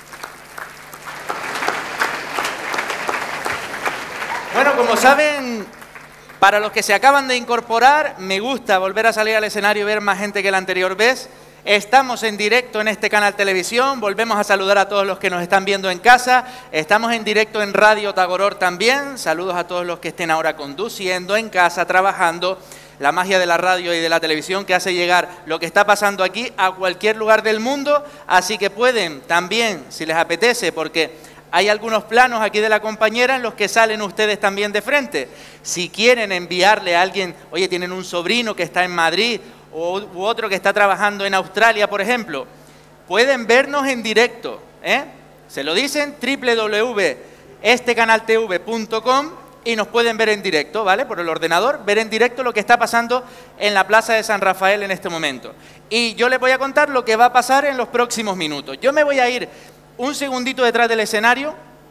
Bueno, como saben, para los que se acaban de incorporar, me gusta volver a salir al escenario y ver más gente que la anterior vez. Estamos en directo en este canal televisión, volvemos a saludar a todos los que nos están viendo en casa, estamos en directo en Radio Tagoror también, saludos a todos los que estén ahora conduciendo, en casa, trabajando, la magia de la radio y de la televisión que hace llegar lo que está pasando aquí a cualquier lugar del mundo, así que pueden también, si les apetece, porque hay algunos planos aquí de la compañera en los que salen ustedes también de frente. Si quieren enviarle a alguien, oye, tienen un sobrino que está en Madrid, o u otro que está trabajando en Australia, por ejemplo, pueden vernos en directo, ¿eh? Se lo dicen, doble u doble u doble u punto este canal t v punto com y nos pueden ver en directo, ¿vale? Por el ordenador, ver en directo lo que está pasando en la Plaza de San Rafael en este momento. Y yo les voy a contar lo que va a pasar en los próximos minutos. Yo me voy a ir un segundito detrás del escenario,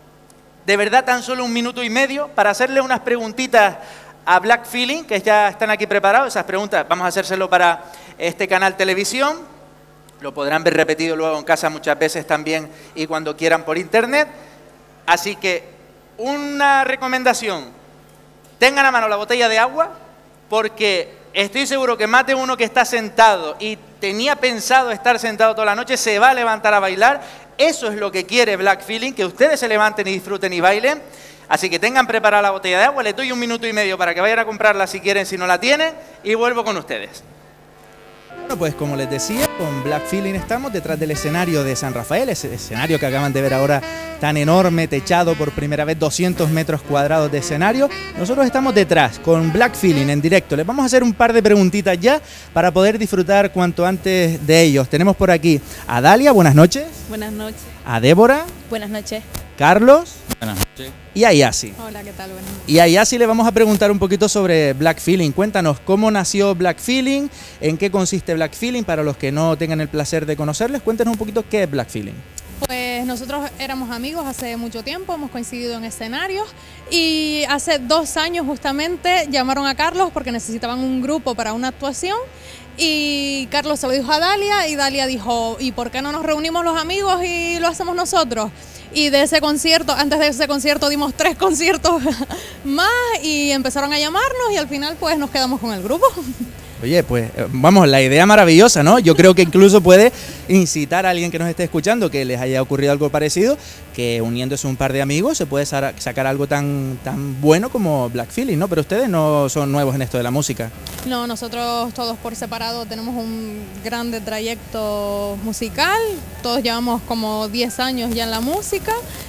de verdad tan solo un minuto y medio, para hacerle unas preguntitas a Black Feeling, que ya están aquí preparados. Esas preguntas vamos a hacérselo para este canal televisión, lo podrán ver repetido luego en casa muchas veces también y cuando quieran por internet. Así que una recomendación, tengan a mano la botella de agua, porque estoy seguro que más de uno que está sentado y tenía pensado estar sentado toda la noche se va a levantar a bailar. Eso es lo que quiere Black Feeling, que ustedes se levanten y disfruten y bailen. Así que tengan preparada la botella de agua, les doy un minuto y medio para que vayan a comprarla si quieren, si no la tienen, y vuelvo con ustedes. Bueno, pues como les decía, con Black Feeling estamos detrás del escenario de San Rafael, ese escenario que acaban de ver ahora tan enorme, techado por primera vez, doscientos metros cuadrados de escenario. Nosotros estamos detrás con Black Feeling en directo. Les vamos a hacer un par de preguntitas ya para poder disfrutar cuanto antes de ellos. Tenemos por aquí a Dalia, buenas noches. Buenas noches. A Débora. Buenas noches. Carlos. Buenas noches. Y a Yasi. Hola, ¿qué tal? Buenas noches. Y a Yasi le vamos a preguntar un poquito sobre Black Feeling. Cuéntanos cómo nació Black Feeling, en qué consiste Black Feeling, para los que no tengan el placer de conocerles. Cuéntanos un poquito qué es Black Feeling. Pues nosotros éramos amigos hace mucho tiempo, hemos coincidido en escenarios y hace dos años justamente llamaron a Carlos porque necesitaban un grupo para una actuación y Carlos se lo dijo a Dalia y Dalia dijo, ¿y por qué no nos reunimos los amigos y lo hacemos nosotros? Y de ese concierto, antes de ese concierto dimos tres conciertos más y empezaron a llamarnos y al final pues nos quedamos con el grupo. Oye, pues vamos, la idea maravillosa, ¿no? Yo creo que incluso puede incitar a alguien que nos esté escuchando que les haya ocurrido algo parecido, que uniéndose un par de amigos se puede sacar algo tan, tan bueno como Black Feeling, ¿no? Pero ustedes no son nuevos en esto de la música. No, nosotros todos por separado tenemos un grande trayecto musical, todos llevamos como diez años ya en la música,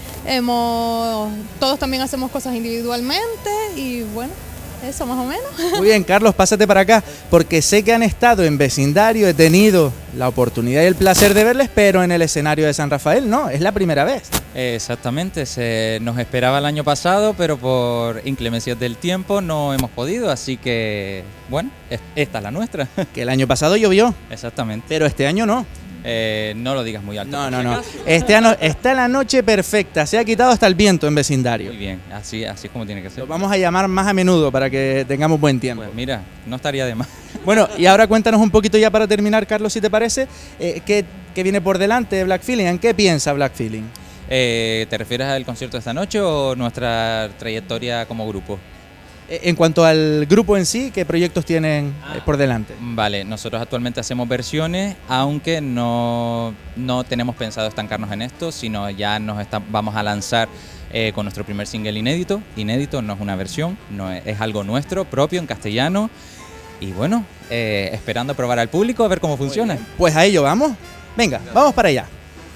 hemos, todos también hacemos cosas individualmente y bueno, eso más o menos. Muy bien, Carlos, pásate para acá, porque sé que han estado en vecindario, he tenido la oportunidad y el placer de verles, pero en el escenario de San Rafael no, es la primera vez. Exactamente, se nos esperaba el año pasado, pero por inclemencias del tiempo no hemos podido, así que, bueno, esta es la nuestra. Que el año pasado llovió. Exactamente. Pero este año no. Eh, no lo digas muy alto. No, no, no. Este año está la noche perfecta. Se ha quitado hasta el viento en vecindario. Muy bien, así, así es como tiene que ser. Lo vamos a llamar más a menudo para que tengamos buen tiempo. Pues mira, no estaría de más. Bueno, y ahora cuéntanos un poquito ya para terminar, Carlos, si te parece, eh, ¿qué, qué viene por delante de Black Feeling? ¿En qué piensa Black Feeling? Eh, ¿Te refieres al concierto de esta noche o nuestra trayectoria como grupo? En cuanto al grupo en sí, ¿qué proyectos tienen ah, por delante? Vale, nosotros actualmente hacemos versiones, aunque no, no tenemos pensado estancarnos en esto, sino ya nos está, vamos a lanzar eh, con nuestro primer single inédito. Inédito no es una versión, no es, es algo nuestro, propio, en castellano. Y bueno, eh, esperando probar al público a ver cómo funciona. Pues a ello vamos. Venga, vamos para allá.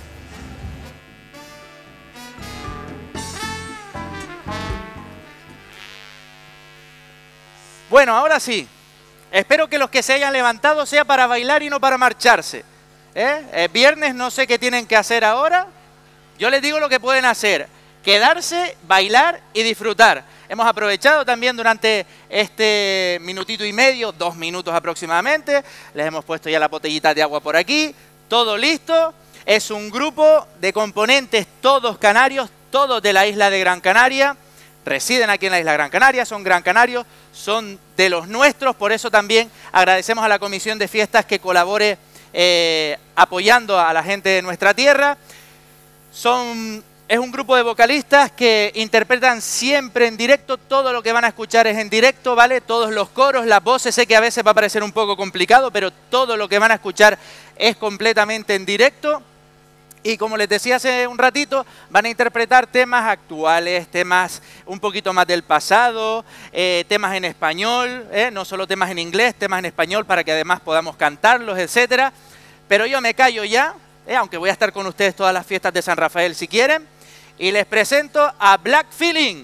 Bueno, ahora sí, espero que los que se hayan levantado sea para bailar y no para marcharse. ¿Eh? Es viernes, no sé qué tienen que hacer ahora. Yo les digo lo que pueden hacer, quedarse, bailar y disfrutar. Hemos aprovechado también durante este minutito y medio, dos minutos aproximadamente, les hemos puesto ya la botellita de agua por aquí, todo listo. Es un grupo de componentes todos canarios, todos de la isla de Gran Canaria. Residen aquí en la isla de Gran Canaria, son gran canarios, son de los nuestros. Por eso también agradecemos a la Comisión de Fiestas que colabore eh, apoyando a la gente de nuestra tierra. Son, es un grupo de vocalistas que interpretan siempre en directo. Todo lo que van a escuchar es en directo, ¿vale? Todos los coros, las voces, sé que a veces va a parecer un poco complicado, pero todo lo que van a escuchar es completamente en directo. Y como les decía hace un ratito, van a interpretar temas actuales, temas un poquito más del pasado, eh, temas en español, eh, no solo temas en inglés, temas en español para que además podamos cantarlos, etcétera. Pero yo me callo ya, eh, aunque voy a estar con ustedes todas las fiestas de San Rafael si quieren, y les presento a Black Feeling.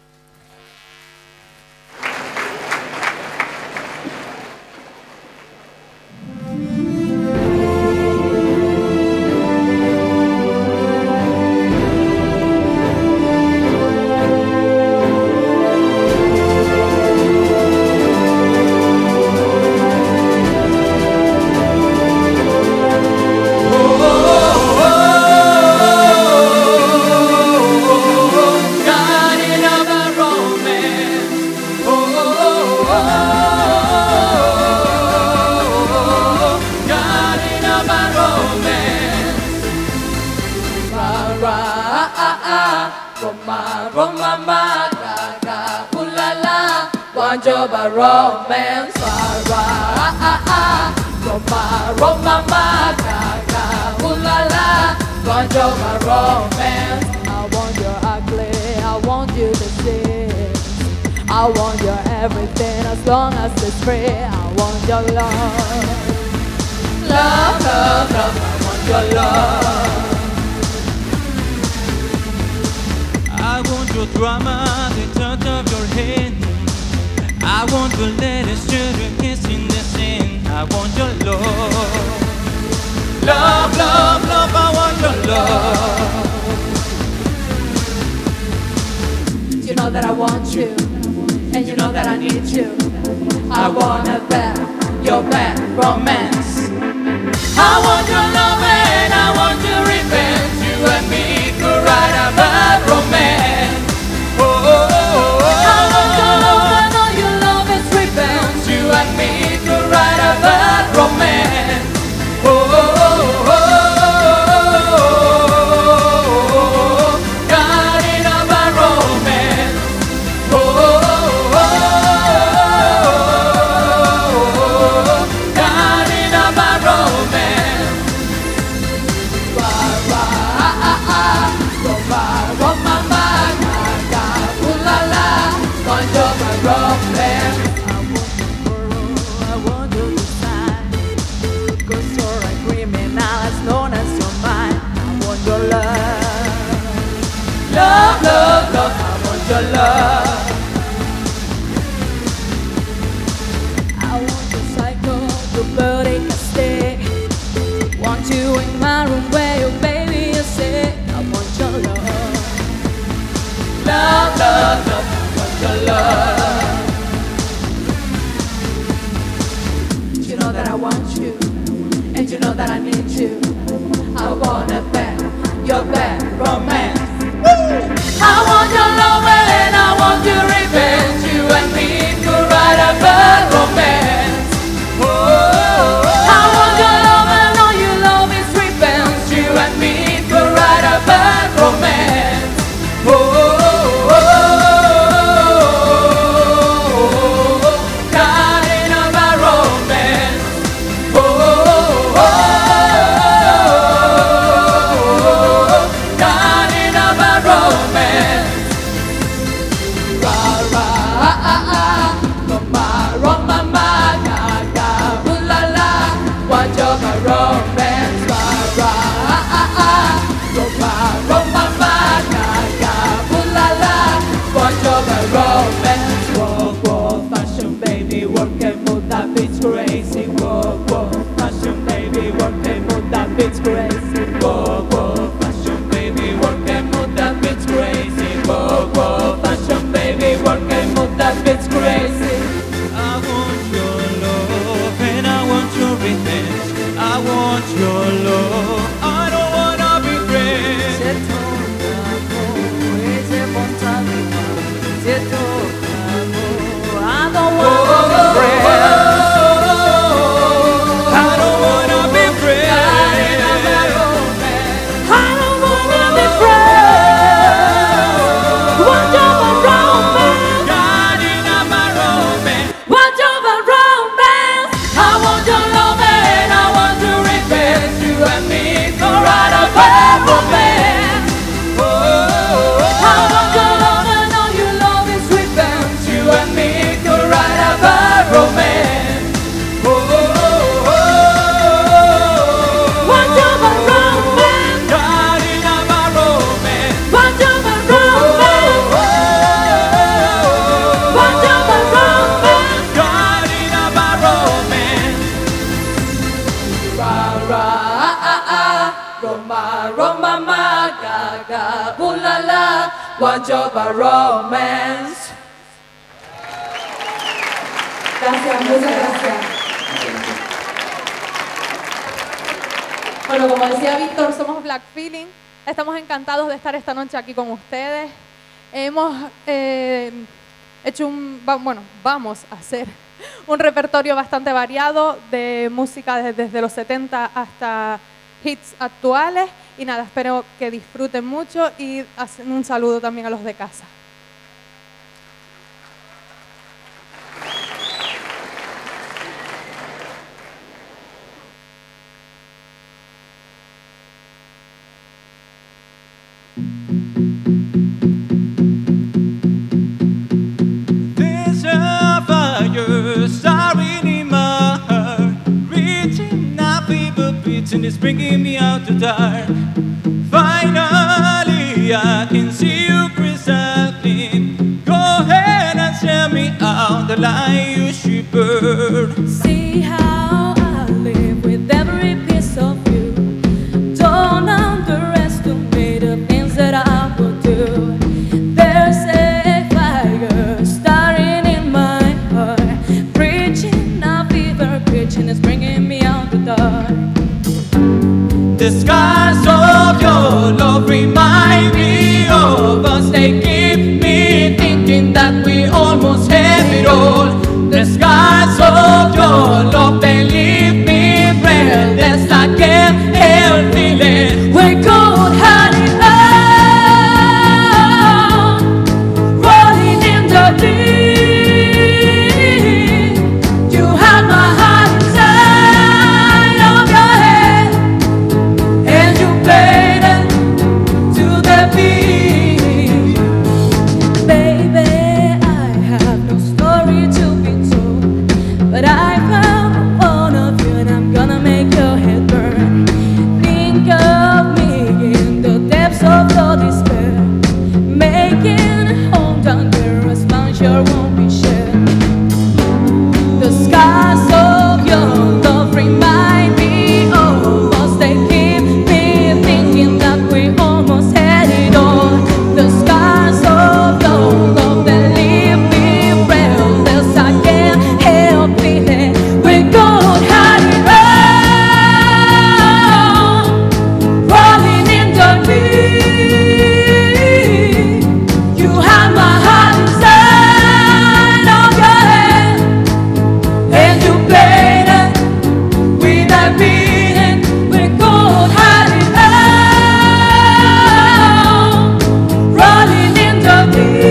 Joba romance, ah ah ah, Roma, Roma, Gaga, ooh la la, Bon Joba romance. I want your ugly, I want you to sing, I want your everything as long as it's free. I want your love, love, love, love. I want your love. I want your drama, the touch of your hand. I want to let us share a kiss in the sand. I want your love, love, love, love. I want your love. You know that I want you, and you know that I need you. I want a bad, your bad romance. I want your love and I want your revenge. You and me could write a bad romance. Oh, oh, oh, oh. I want your love. You and me could write a bad romance. Oh, oh, oh, oh, oh, got in a bad romance. Oh, oh, oh, oh, got in a bad romance. Ba, ba, ah, ah, ah, go, ba, ro, ma, ma, ga, ga, ooh, la, la, Bon Joba romance. Love, love, love, I want your love. I want your cycle to burning a stay. Want you in my room where your baby is sick. I want your love. Love, love, love, I want your love. You know that I want you, and you know that I need you. I want a bad, your bad romance. I want your love and I want your revenge. You and me could write a bad romance. Oh, oh, oh. I want your love and all you love is revenge. You and me could write a bad romance. Oh, oh, oh, oh. Got in a bad romance. Oh, oh, oh, got in a bad romance. It's crazy, whoa, whoa, fashion baby, work and move that bitch crazy, whoa, whoa, fashion baby, work and move that bitch crazy. I want your love and I want your revenge. I want your love, I don't wanna be friends. Se toca, se monta mi mano, se toca, I don't wanna Roma, Roma, ma, ga, ga, ooh la la, want your romance. Gracias, muchas gracias. Bueno, como decía Víctor, somos Black Feeling. Estamos encantados de estar esta noche aquí con ustedes. Hemos eh, hecho un, va, bueno, vamos a hacer un repertorio bastante variado de música desde, desde los setenta hasta hits actuales. Y nada, espero que disfruten mucho y hacen un saludo también a los de casa. There's a fire starring in my heart, reaching a fever pitch and it's bringing me out the dark. Finally, I can see you crystal clean. Go ahead and tell me out the lie you shiver. See how I live with every piece of you. Don't underestimate the things that I will do. There's a fire starting in my heart, preaching a fever pitch and it's bringing me out the dark. The scars of your love remind me of us. They keep me thinking that we almost have it all. The scars of your love, they leave me breathless. I can't help feeling We could hide it out, rolling in the deep. You had my heart inside of your head, and you played it to the beat. Baby, I have no story to be told, but I found one of you and I'm gonna make your head burn. Think of me in the depths of your despair, making home down there a smile sure won't be shared. The scars of your love remind me of us. They keep me thinking that we almost had it all. The scars of your love, they leave me breathless. I can't help feeling we could hide it out, rolling in the deep. You had my heart inside of your head, and you played it with that beating. We could hide it out, rolling in the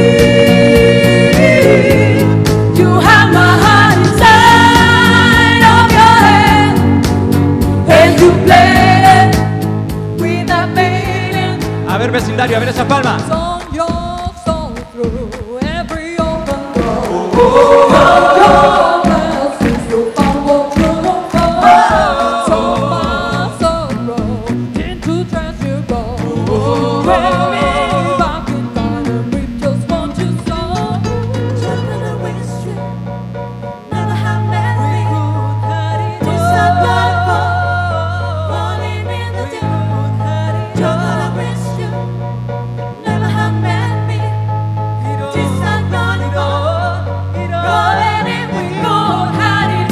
deep. You had my heart inside of your head, and you played it with that beating. A ver, vecindario, a ver esas palmas. On your soul through every open door. Your blessings will follow through the fire. So my sorrow into treasure gold. Well, if I could find a reap just want you so. Just gonna wish you never have met me. Just a number falling in the deep. Just gonna wish you never have met me. Just a number rolling in, we could hide it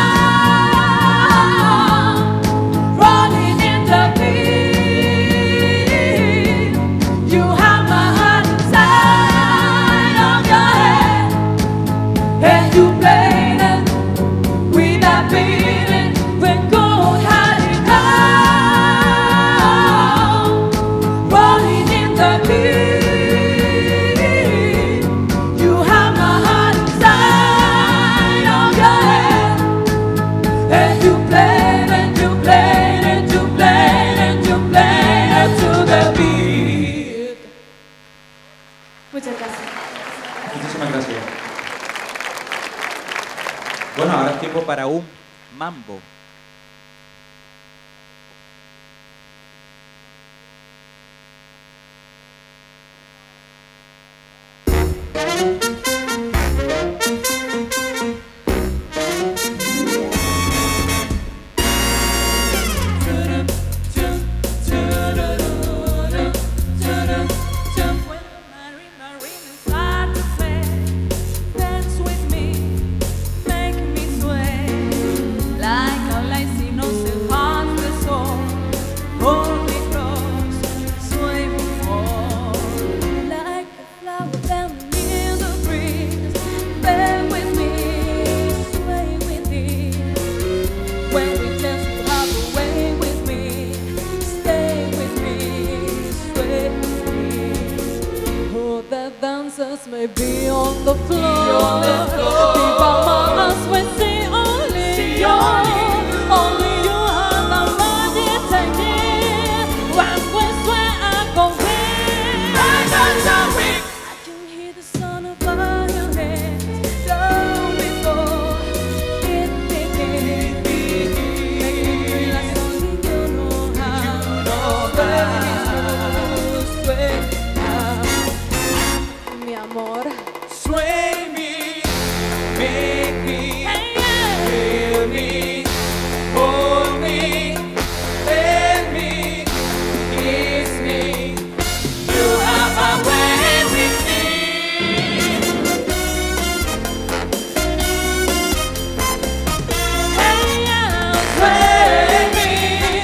out, rolling in the deep. You have my heart inside of your head, and you played it with that beating. We could hide it out, rolling in the deep. You have my heart inside of your head, and you played it, you played it, you played it, you played it to the beat. Muchas gracias. Muchísimas gracias. Bueno, ahora es tiempo para un mambo. To Clothes may be on the floor. People must will see only you. Only you have the money to give. When we swear I go in. I can hear the sound of violin down before it begins. Make me realize only you know how. Sway, sway, mi amor. Sway me, make me, feel me, hold me, let me, kiss me. You have a way with me. Hey, yeah, sway me.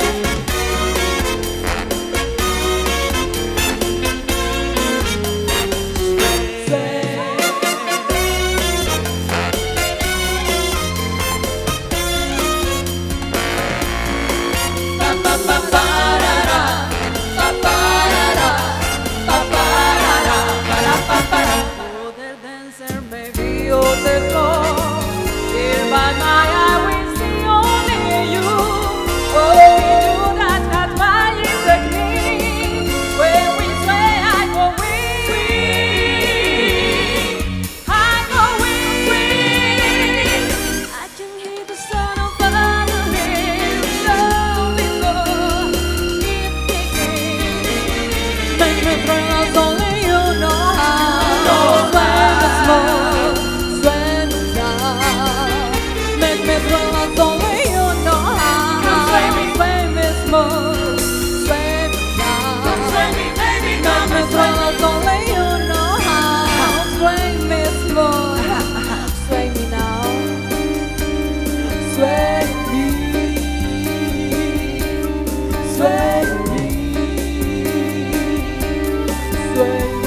Other dancer, maybe other floor. Here by my eye, we see only you. Only you that has my technique. When we sway, I go weak. I go weak. I can hear the sound of violin down below. It begins. Make me thrill as only you know how. Sway me small, sway me down. Make me thrill as only you know how. Sway me, sway me small, sway me down. Sway me, baby, make me thrill as only you know how. Sway me small, sway me now. Sway me, sway me, sway me.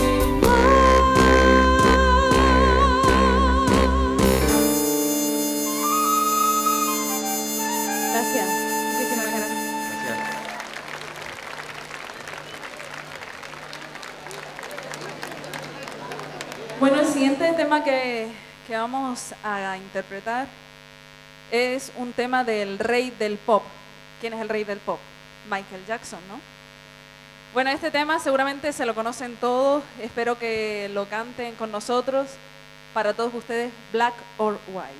Gracias. Muchísimas gracias. Bueno, el siguiente tema que, que vamos a interpretar es un tema del rey del pop. ¿Quién es el rey del pop? Michael Jackson, ¿no? Bueno, este tema seguramente se lo conocen todos. Espero que lo canten con nosotros. Para todos ustedes, Black or White.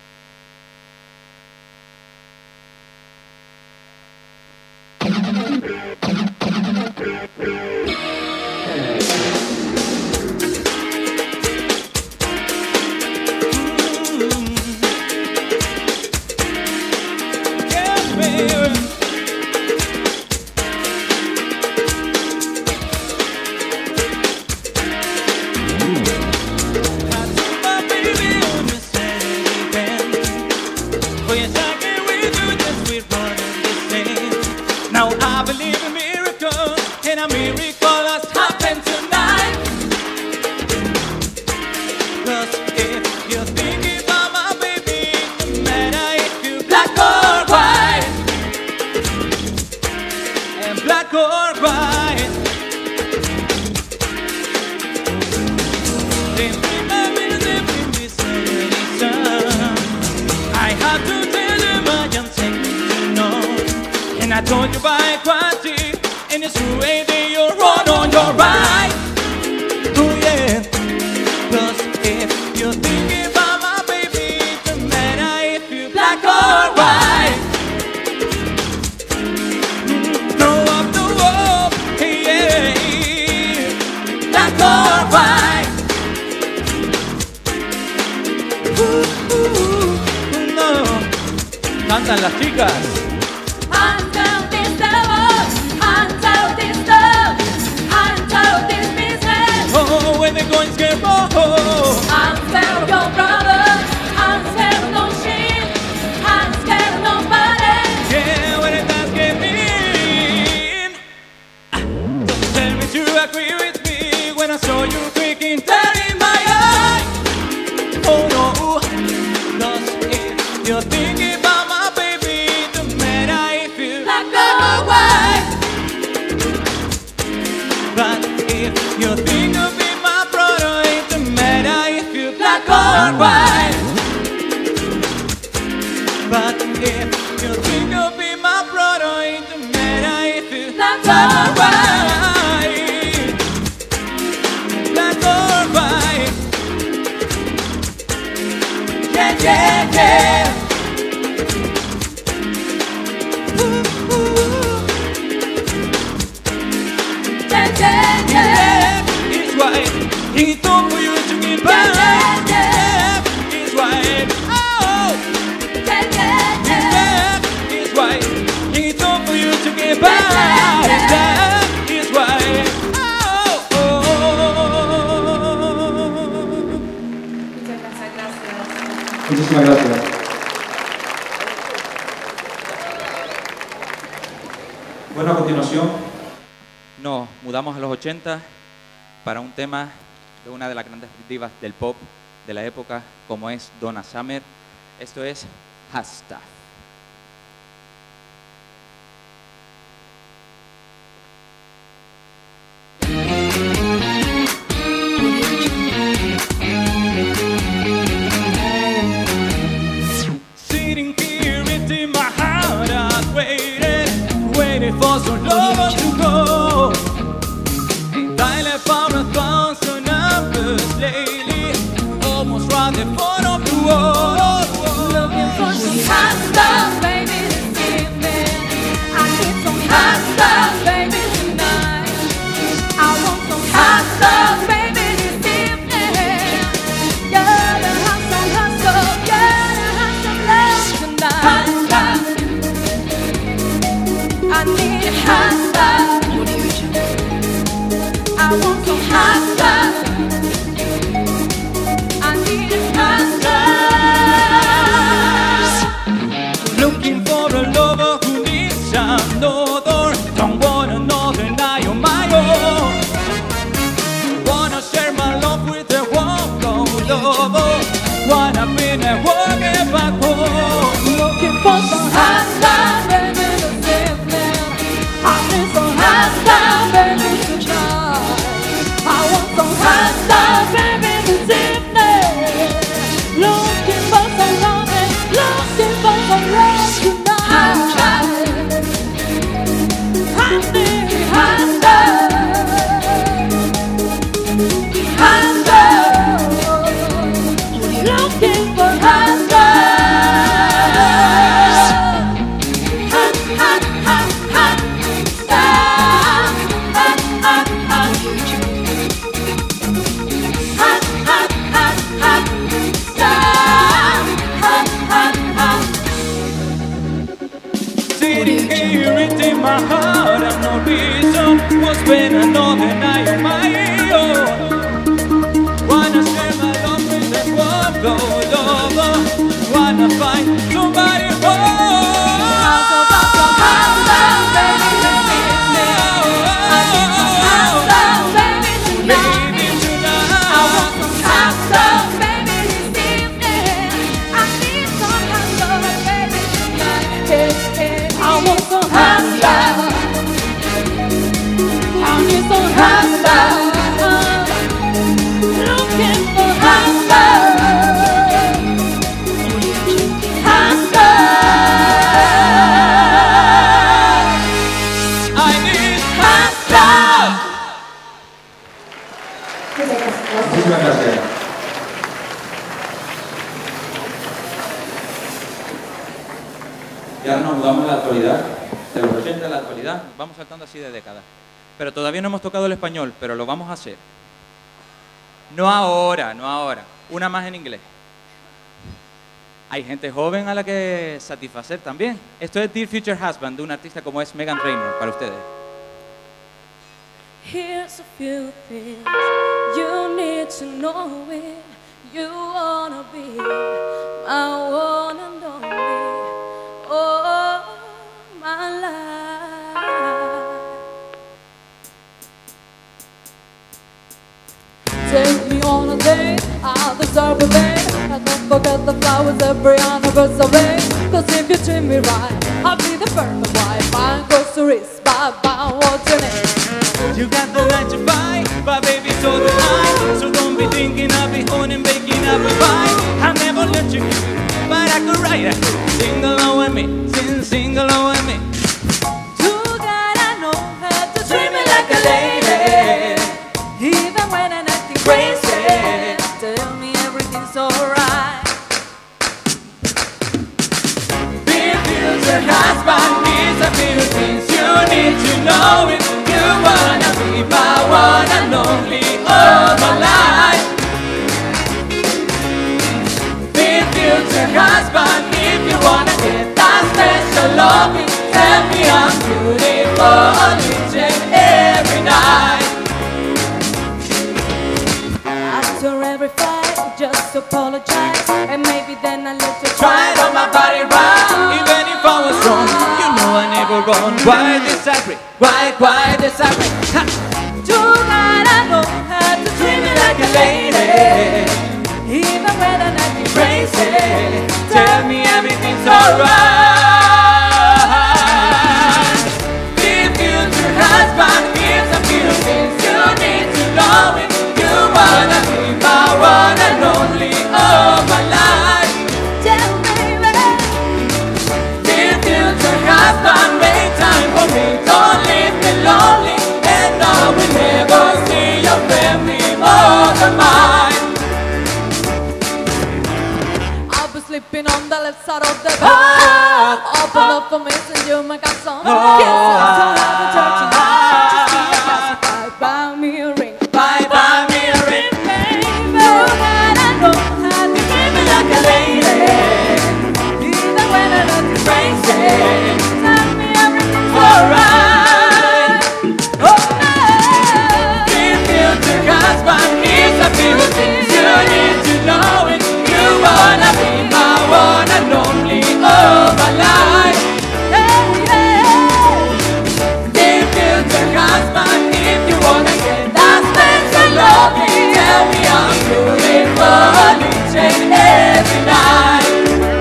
Now I believe in miracles, and a miracle has happened tonight. 'Cause if you're thinking about my baby, no matter if you're black or white, and black or white, I have to tell them I am saying no. And I told you by quality, and it's true, baby, you're wrong on your right. Oh yeah, 'cause if you're thinking about my baby, no matter if you're black or white, no up the wall, yeah, black or white. Ooh, ooh, no, cantan las chicas. Oh, when the coins get roll, I'm scared of your brother. I'm scared of no shit. I'm scared of nobody. yeah, when it does get mean. Don't tell me you agree with me when I saw you creaking that in my eye. Oh no, 'cause if you're thinking about my baby, no matter if you Black or white. but if you think of being my brother, it don't Muchísimas gracias. Bueno, a continuación nos mudamos a los ochenta para un tema de una de las grandes divas del pop de la época, como es Donna Summer. Esto es Hot Stuff. Sitting here in my heart, I waited, waited for so long to go. Dialing for a thousand numbers lately, almost round the front of the wall. Looking for some hot stuff, baby, this evening. I need some hot stuff, baby, tonight. I want some hot stuff, baby, this evening. Gotta have some hot stuff, gotta have some love tonight. Hot stuff. I need hot stuff. I want some hot stuff. I need hot stuff. Looking for a lover who needs another. Don't want another night on my own. Wanna share my love with a one go lover. Wanna be and walk it back home. Looking for some hot stuff, baby, this evening. I need some hot stuff, baby, tonight. I want some hot stuff, baby, this evening. Looking for some loving, looking for some love tonight. I need hot stuff, hot stuff. Looking for hot stuff. Hot, hot, hot, hot stuff. Hot, hot, hot. Hot, hot, hot, hot stuff. Hot, hot, hot. Sitting here in my heart, I've no reason. Won't spend another night on my own. Wanna share my love with that one go lover. Wanna find somebody home. Muchísimas gracias. Y ahora nos mudamos a la actualidad, de los ochenta a la actualidad, vamos saltando así de décadas. Pero todavía no hemos tocado el español, pero lo vamos a hacer. No ahora, no ahora. Una más en inglés. Hay gente joven a la que satisfacer también. Esto es Dear Future Husband, de un artista como es Meghan Trainor, para ustedes. Here's a few things you need to know it. You wanna be my one and only, oh, my life. Take me on a date, I deserve a date. And don't forget the flowers every anniversary. Cause if you treat me right, I'll be the perfect wife. Buying groceries, buy, buy, what's your name? You got the light to buy, but baby, so do I. So don't be thinking I'll be on and baking up a pie. I'll never let you go, but I could write it. Sing along with me, sing, sing along with me. You gotta know how to treat me like a lady, even when I'm acting crazy. Tell me everything's alright. Be a future husband needs a few things you need to know it. You wanna be my one and only all my life. Be a future husband if you wanna get that special loving. Tell me I'm beautiful each and every night. After every fight, just apologize, and maybe then I let gone quite disagree, quite, quite disagree. Ha! Tonight I know how to treat me like a lady, even when I'm acting crazy. Tell me everything's alright. Dear future husband, here's a few things you need to know. If you wanna be my one and only all my life. Tell me, baby. Dear future husband, make time for me. Don't leave me lonely, and I will never see your family more than mine. Sleeping on the left side of the bed. Oh, open up for me, and you make up some. Oh, Yes, I'm so happy church tonight. Just give me a glass, bye, buy me a ring. Bye, buy me a ring, baby. Tonight I know how to treat me like a lady, even when I look crazy. Tell me everything's alright. Oh, no. Dear future husband, here's a few things you need to know. If you wanna be my one and only all my life. Hey, hey. Dear future husband, if you wanna get that special loving, tell me I'm beautiful each and every night.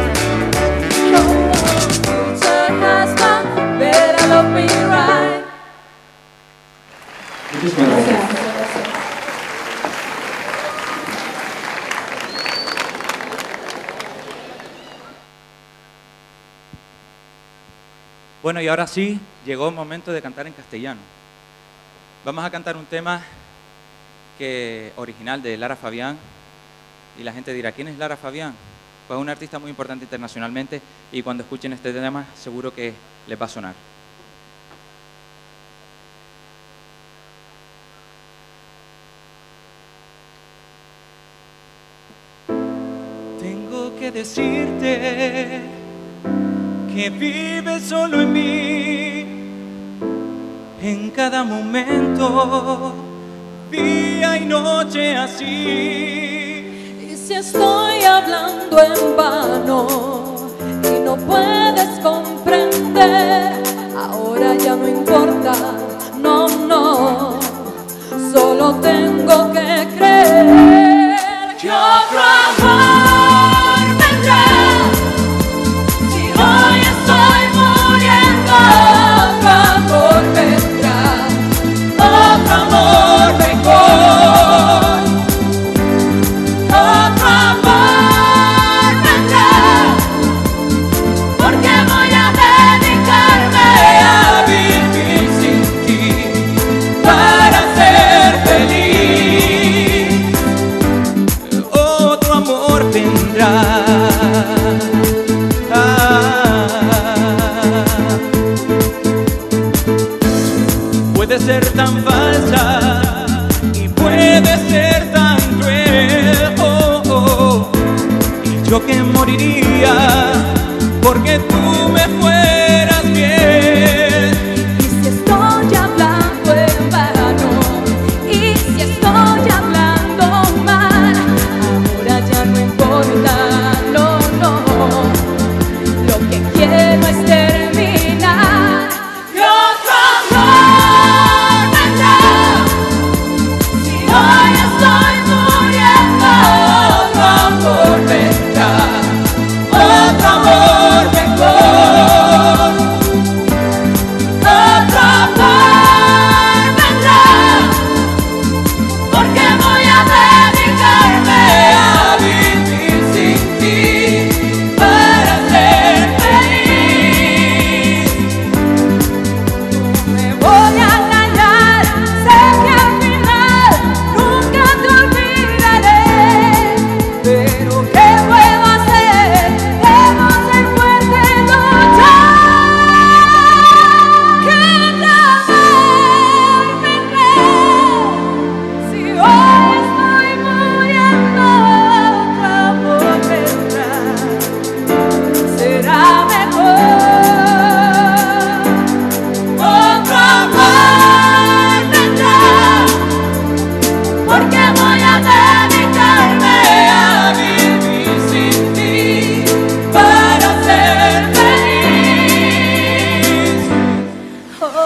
Future husband, better love me right. Muchísimas gracias. Bueno, y ahora sí, llegó el momento de cantar en castellano. Vamos a cantar un tema que original de Lara Fabián. Y la gente dirá, ¿quién es Lara Fabián? Pues una artista muy importante internacionalmente y cuando escuchen este tema seguro que les va a sonar. Tengo que decirte que vives solo en mí, en cada momento, día y noche así. Y si estoy hablando en vano y no puedes comprender, ahora ya no importa, no, no, solo tengo que creer que otro amor vendrá. Hoy estoy muriendo, otro amor vendrá, otro amor mejor, otro amor vendrá, porque voy a dedicarme a vivir sin ti para ser feliz. Otro amor vendrá. Puede ser tan falsa y puede ser tan cruel, oh, oh. Y yo que moriría porque tú me fueras bien. Y si estoy hablando en vano, y si estoy hablando mal, ahora ya no importa, no, no, lo que quiero es terminar. Y otro amor vendrá, si hoy estoy muriendo, otro amor vendrá, Otro amor mejor.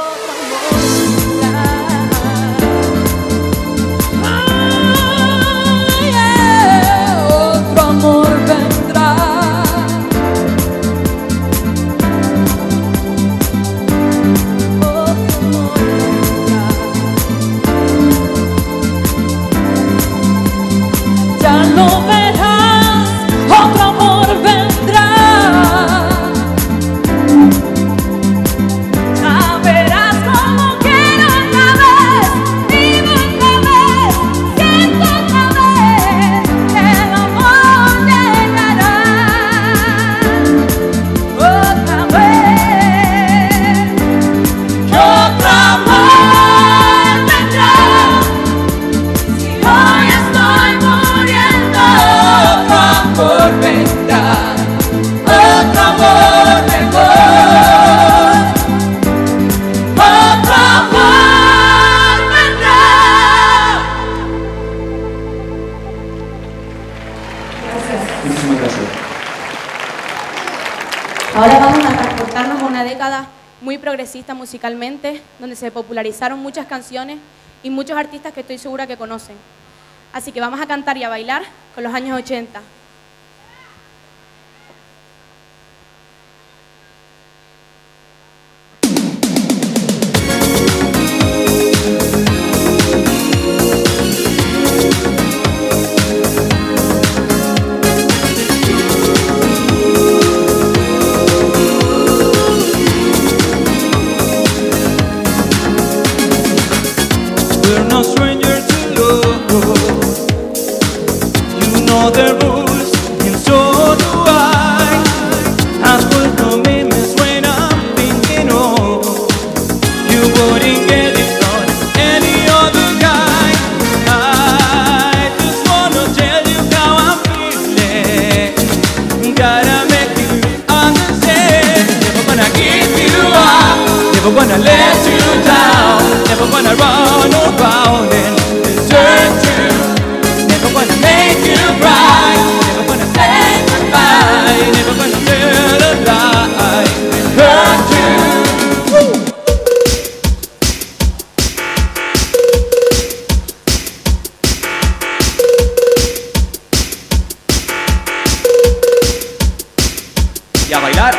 Ahora vamos a transportarnos a una década muy progresista musicalmente, donde se popularizaron muchas canciones y muchos artistas que estoy segura que conocen. Así que vamos a cantar y a bailar con los años ochenta. We're no strangers to love. You know the rules, and so do I. Ask for commitments when I'm thinking of you wouldn't get it from any other guy. I just wanna tell you how I'm feeling. Gotta make you understand. Never gonna give you up, never gonna let you down, never gonna run around and desert you, never gonna make you cry, never gonna say goodbye, never gonna tell a lie and hurt you. Woo! Y a bailar.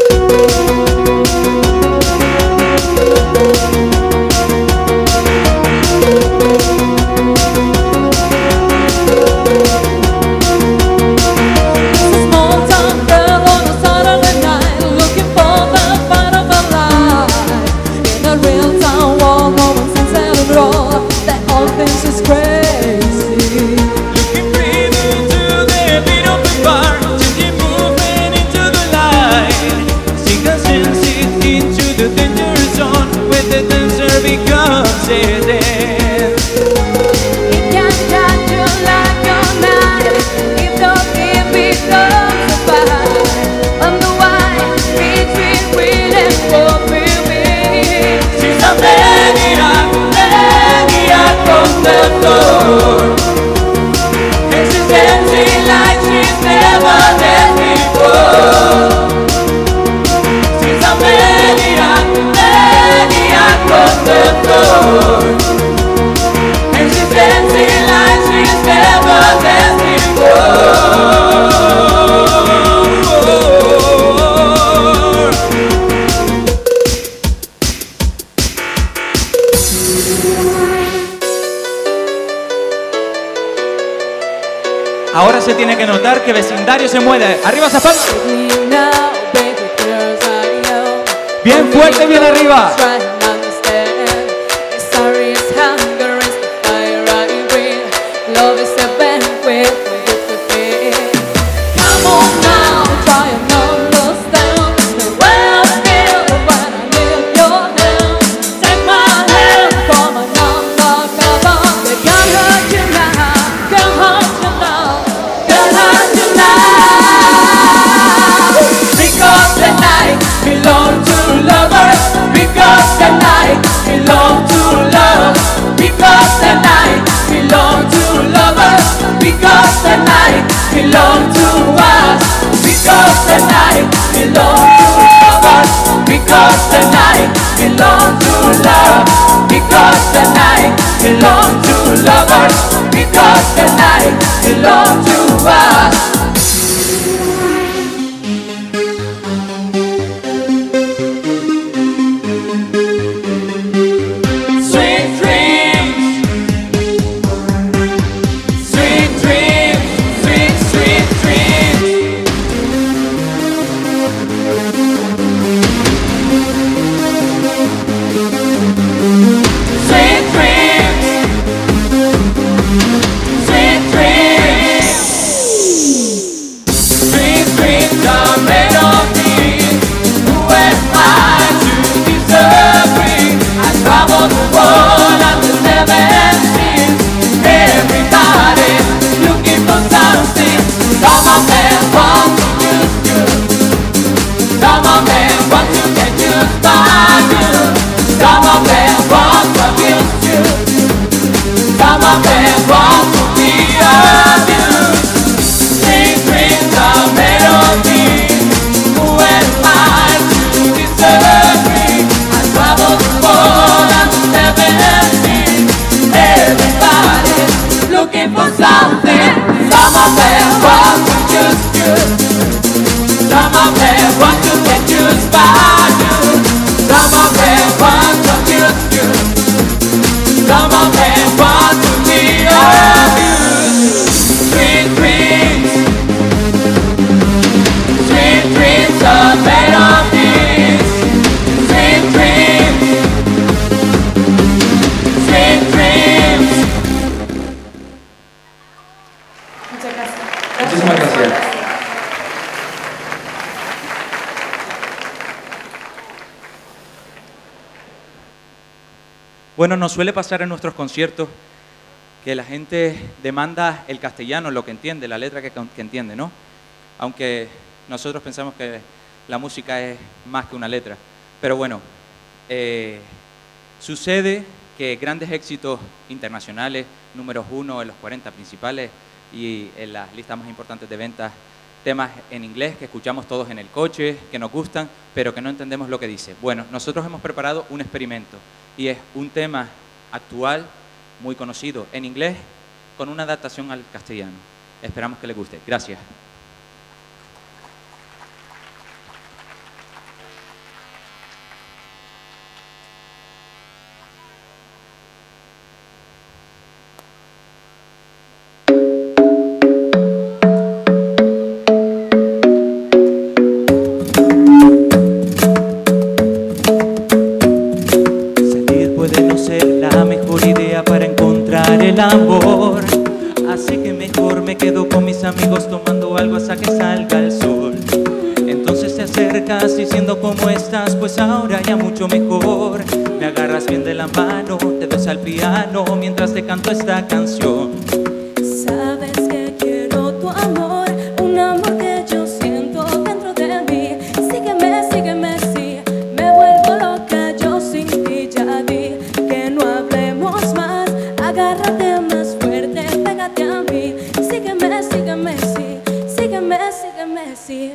Ahora se tiene que notar que vecindario se mueve. Arriba esa palma. Bien fuerte, bien arriba. Belong to lovers, because the Some of them want to be of you. Sweet dreams, sweet dreams of melodies. Sweet dreams, sweet dreams. Muchas gracias. Muchísimas gracias. Bueno, nos suele pasar en nuestros conciertos que la gente demanda el castellano, lo que entiende, la letra que, que entiende, ¿no? Aunque nosotros pensamos que la música es más que una letra. Pero bueno, eh, sucede que grandes éxitos internacionales, números uno en los cuarenta principales y en las listas más importantes de ventas, temas en inglés que escuchamos todos en el coche, que nos gustan, pero que no entendemos lo que dice. Bueno, nosotros hemos preparado un experimento y es un tema actual, muy conocido en inglés, con una adaptación al castellano. Esperamos que les guste. Gracias. El amor, así que mejor me quedo con mis amigos tomando algo hasta que salga el sol. Entonces te acercas diciendo cómo estás, pues ahora ya mucho mejor. Me agarras bien de la mano, te ves al piano mientras te canto esta canción. Sabes que quiero tu amor, un amor que yo siento dentro de mí. Sígueme, sígueme, sí, me vuelvo loca yo sin ti. Ya di que no hablemos más. Agárrate más fuerte, pégate a mí. Sígueme, sígueme, sí. Sígueme, sígueme, sí.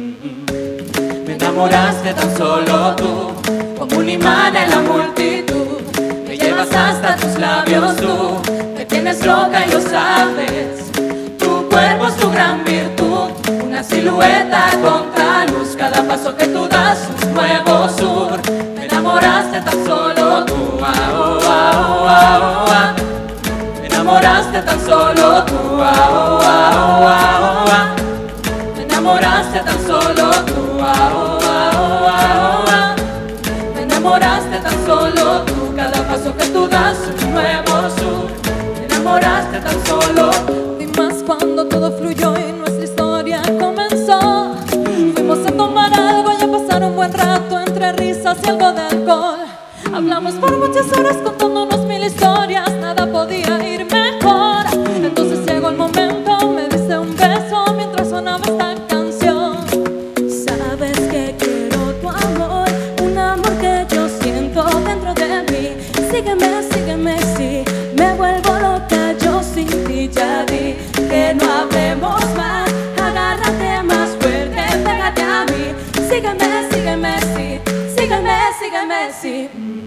Me enamoraste tan solo tú, como un imán en la multitud. Me llevas hasta tus labios tú, me tienes loca y lo sabes. Tu cuerpo es tu gran virtud, una silueta contra luz. Cada paso que tú das un nuevo sur. Me enamoraste tan solo tú. Ah, oh, ah, oh, ah, oh, ah. Me enamoraste tan solo tú. Ah, oh, ah, oh, ah, oh, ah. Me enamoraste tan solo tú. Ah, oh, ah, oh, ah, oh, ah. Me enamoraste tan solo tú. Cada paso que tú das un nuevo sur. Me enamoraste tan solo tú. Y más cuando todo fluyó y nuestra historia comenzó. Fuimos a tomar algo y a pasar un buen rato entre risas y algo de alcohol. Hablamos por muchas horas contándonos mil historias, nada podía ir mejor. Entonces llegó el momento, me diste un beso mientras sonaba esta canción. Sabes que quiero tu amor, un amor que yo siento dentro de mí. Sígueme, sígueme, sí, me vuelvo loca yo sin ti. Ya di que no hablemos más, agárrate más fuerte, pégate a mí. Sígueme, sígueme, sí, sígueme, sígueme, sí.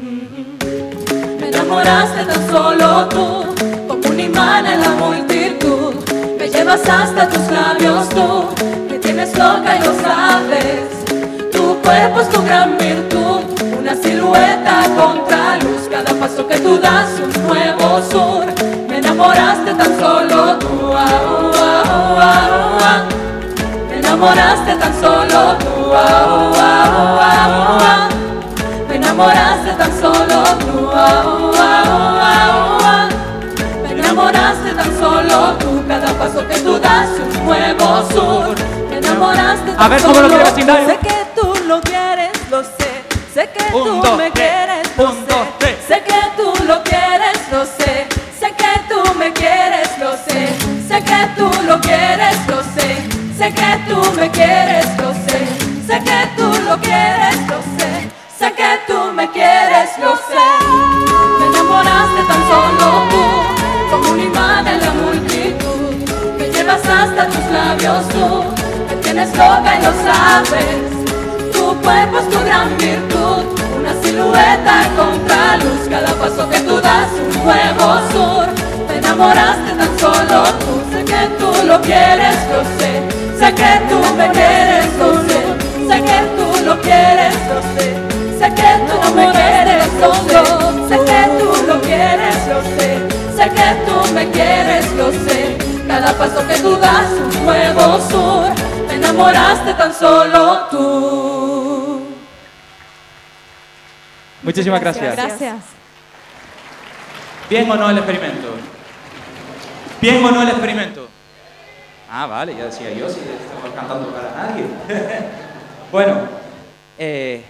Me enamoraste tan solo tú, como un imán en la multitud. Me llevas hasta tus labios tú, me tienes loca y lo sabes. Tu cuerpo es tu gran virtud, una silueta contra luz. Cada paso que tú das un nuevo sur. Me enamoraste tan solo tú. Ah, oh, ah, oh, ah, oh, ah. Me enamoraste tan solo tú. Ah, oh, ah, oh, ah, oh, ah. Me enamoraste tan solo tú. Ah, oh, ah, oh, ah, oh, ah. Me enamoraste tan solo tú. Cada paso que tú das un nuevo sur. Me enamoraste tan A ver cómo lo quiere vecindario. Sé que tú lo quieres, lo sé. Sé que Un, tú dos, me tres. quieres, lo Un, sé. dos, tres. Sé que tú lo quieres, lo sé. Sé que tú me quieres, lo sé. Sé que tú lo quieres, lo sé. Sé que tú me quieres, lo sé. Sé que tú lo quieres, lo sé. Sé que tú me quieres, lo sé. Me enamoraste tan solo tú, como un imán en la multitud. Me llevas hasta tus labios tú, me tienes loca y lo sabes. Tu cuerpo es tu gran virtud, una silueta contra luz. Cada paso que tú das un nuevo sur. Me enamoraste tan solo tú, sé que tú lo quieres, lo sé. Sé que tú me quieres, lo sé. Sé que tú lo quieres, lo sé. Sé que tú me quieres, lo sé. Sé que tú lo quieres, enamoraste tan solo tú. Muchísimas gracias. Gracias. ¿Bien o no el experimento? ¿Bien o no el experimento? Ah, vale, ya decía yo, si estamos cantando para nadie. Bueno, eh,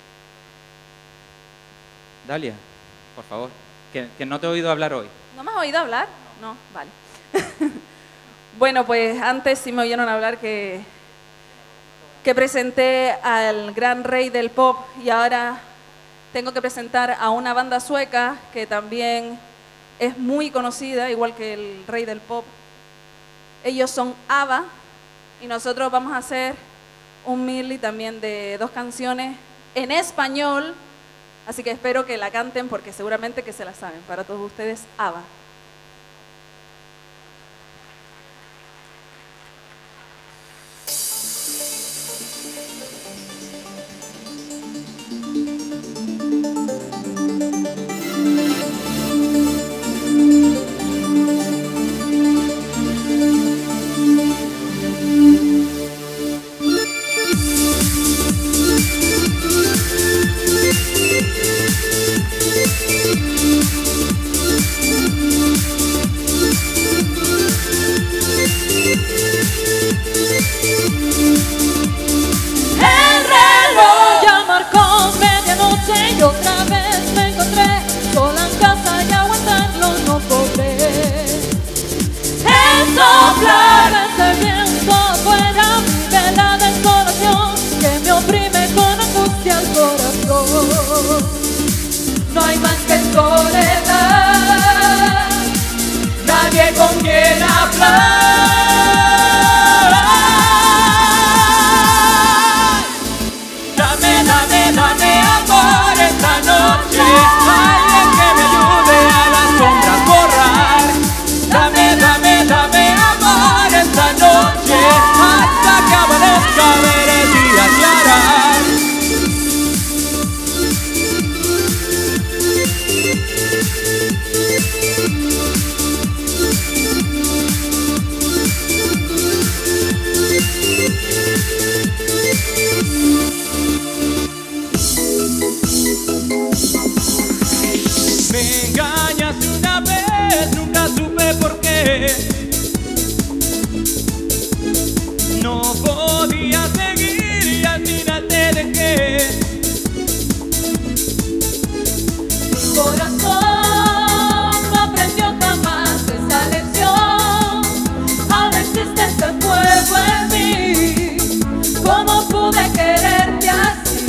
Dalia, por favor, que, que no te he oído hablar hoy. ¿No me has oído hablar? No, vale. Bueno, pues antes sí me oyeron hablar que, que presenté al gran rey del pop y ahora tengo que presentar a una banda sueca que también es muy conocida, igual que el rey del pop. Ellos son ABBA y nosotros vamos a hacer un medley también de dos canciones en español, así que espero que la canten porque seguramente que se la saben. Para todos ustedes, ABBA. Y otra vez me encontré sola en casa y aguantarlo no podré. El soplar ese viento afuera vive la desolación que me oprime con angustia el corazón. No hay más que soledad, nadie con quien hablar. Dame, dame, dame amor esta noche, alguien que me ayude a las sombras borrar. Dame, dame, dame amor esta noche, hasta que amanezca ver el día aclarar. Me engañaste una vez, nunca supe por qué. No podía seguir y al final te dejé. Mi corazón no aprendió jamás esa lección. Aún existe ese fuego en mí. ¿Cómo pude quererte así?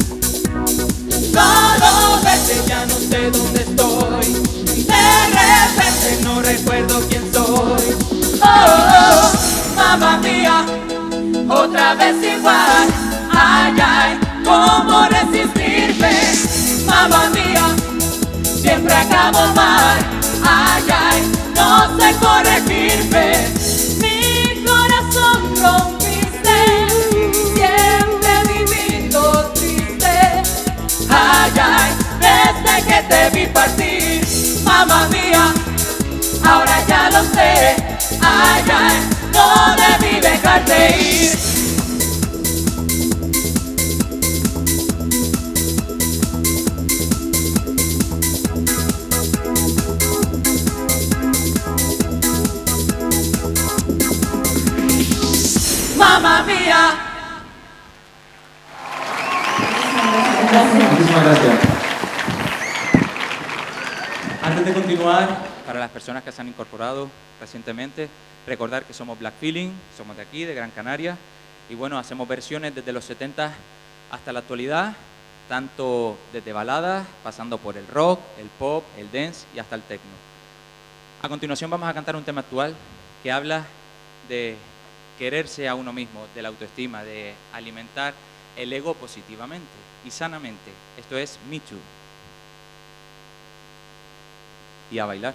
Solo verte, ya no sé dónde estoy. De repente no recuerdo quién soy. Oh, oh, mamá mía, otra vez igual. Ay, ay, ¿cómo resistirme? Mamá mía, siempre acabo mal. Ay, ay, no sé corregirme. Mi corazón rompiste, siempre he vivido triste. Ay, ay, desde que te vi partir, mamá mía, ahora ya lo sé. Ay, ay, no debí dejarte ir. Mamá mía. Muchísimas gracias. Antes de continuar, para las personas que se han incorporado recientemente, recordar que somos Black Feeling, somos de aquí, de Gran Canaria, y bueno, hacemos versiones desde los setenta hasta la actualidad, tanto desde baladas, pasando por el rock, el pop, el dance y hasta el techno. A continuación vamos a cantar un tema actual que habla de quererse a uno mismo, de la autoestima, de alimentar el ego positivamente y sanamente. Esto es Me Too. Y a bailar.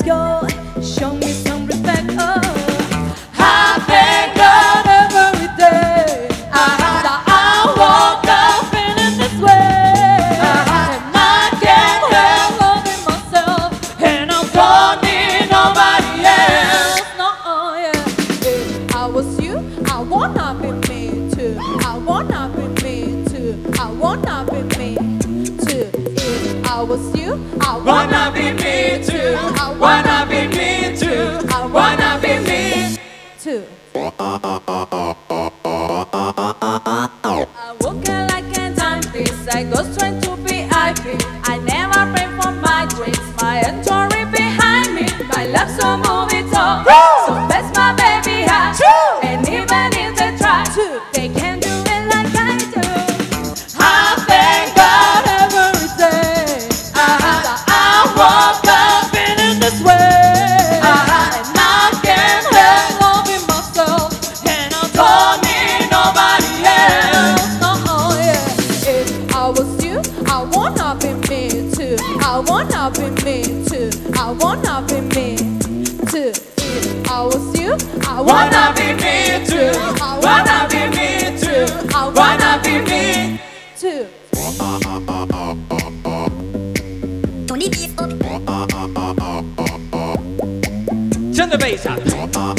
go. Show me some respect. Oh, I thank God every day that I woke up feeling this way. And I can't help loving myself, and I don't need nobody else. No, oh yeah. If I was you, I wanna be me too. I wanna be me too. I wanna be me too. If I was you, I Wanna be me too. I Wanna be me too. I Wanna be me too. I woke up like a timepiece. I go straight to V I P. I never pray for my dreams. My story behind me. My love so movie talk. So bless my baby heart. And even if they try, they can't do it like I do. I thank God every day that I woke up feeling this way. And I can't help loving myself, and I don't need nobody else. No, oh yeah. If I was you, I wanna be me too. I wanna be me too. I wanna be me too. If I was you, I Wanna be me too. Wanna be me too. I Wanna be me too. Turn the bass up.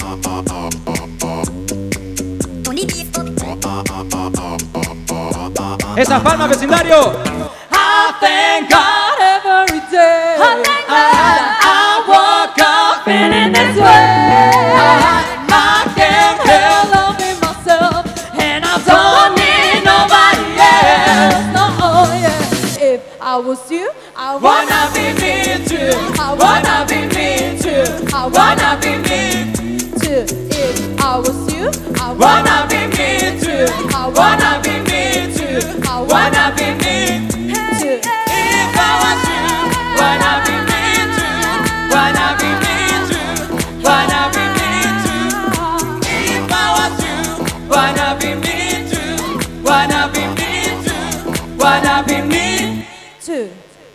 Esas palmas, vecindario. I thank God every day. I thank God I woke up feeling this way. I can't help loving myself, and I don't need nobody else. No, oh yeah. If I was you, I Wanna be me too. I Wanna be me too. I Wanna be me too. If I was you, I Wanna be me too. Wanna be me too. Wanna be me too. If I was you, wanna be me too. Wanna be me too. Wanna be me too. If I was you, wanna be me too. Wanna be me too. Wanna be me too.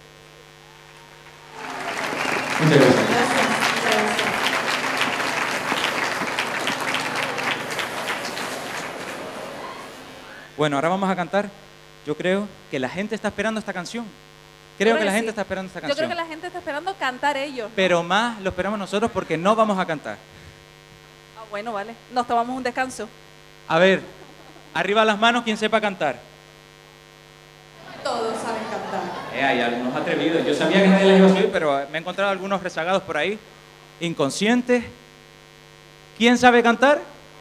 Muchas gracias. Bueno, ahora vamos a cantar. Yo creo que la gente está esperando esta canción. Creo que la gente sí. está esperando esta Yo creo canción. que la gente está esperando cantar ellos. Pero más lo esperamos nosotros porque no vamos a cantar. Ah, bueno, vale. Nos tomamos un descanso. A ver, arriba las manos quien sepa cantar. Todos saben cantar. Eh, hay algunos atrevidos. Yo sabía que nadie les iba a subir, pero me he encontrado algunos rezagados por ahí, inconscientes. ¿Quién sabe cantar?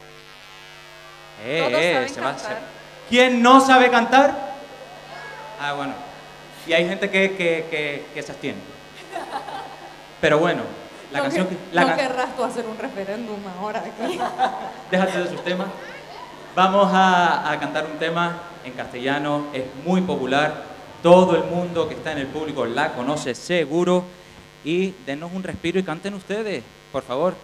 Eh, Todos eh, saben se va, cantar. se- ¿Quién no sabe cantar? Ah, bueno. Y hay gente que, que, que, que se abstiene. Pero bueno, la no canción que, que... La no can- querrás tú hacer un referéndum ahora aquí. Déjate de sus temas. Vamos a, a cantar un tema en castellano, es muy popular. Todo el mundo que está en el público la conoce seguro. Y denos un respiro y canten ustedes, por favor.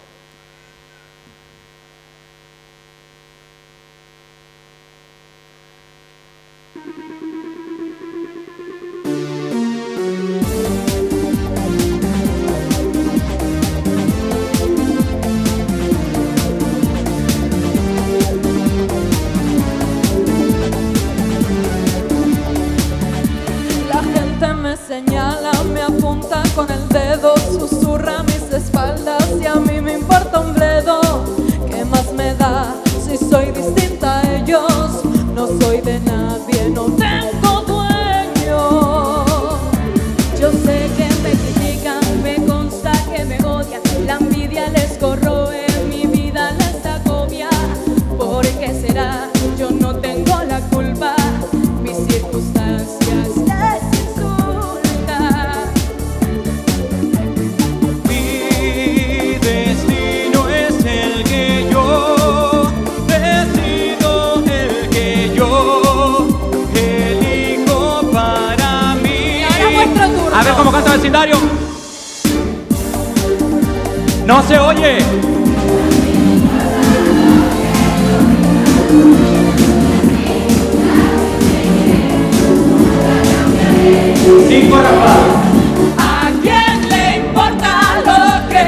La gente me señala, me apunta con el dedo, susurra a mis espaldas y a mí me importa un bledo. ¿Qué más me da si soy distinta a ellos? No soy de nadie, no tengo dueño. Yo sé que me critican, me consta que me odian. La envidia les corroe, mi vida les agobia. ¿Por qué será? Yo no tengo la culpa. Mis circunstancias les insultan. Mi destino es el que yo decido, el que yo elijo para mí. A ver cómo canta el vecindario. No se oye. Cinco rapados. ¿A quién le importa lo que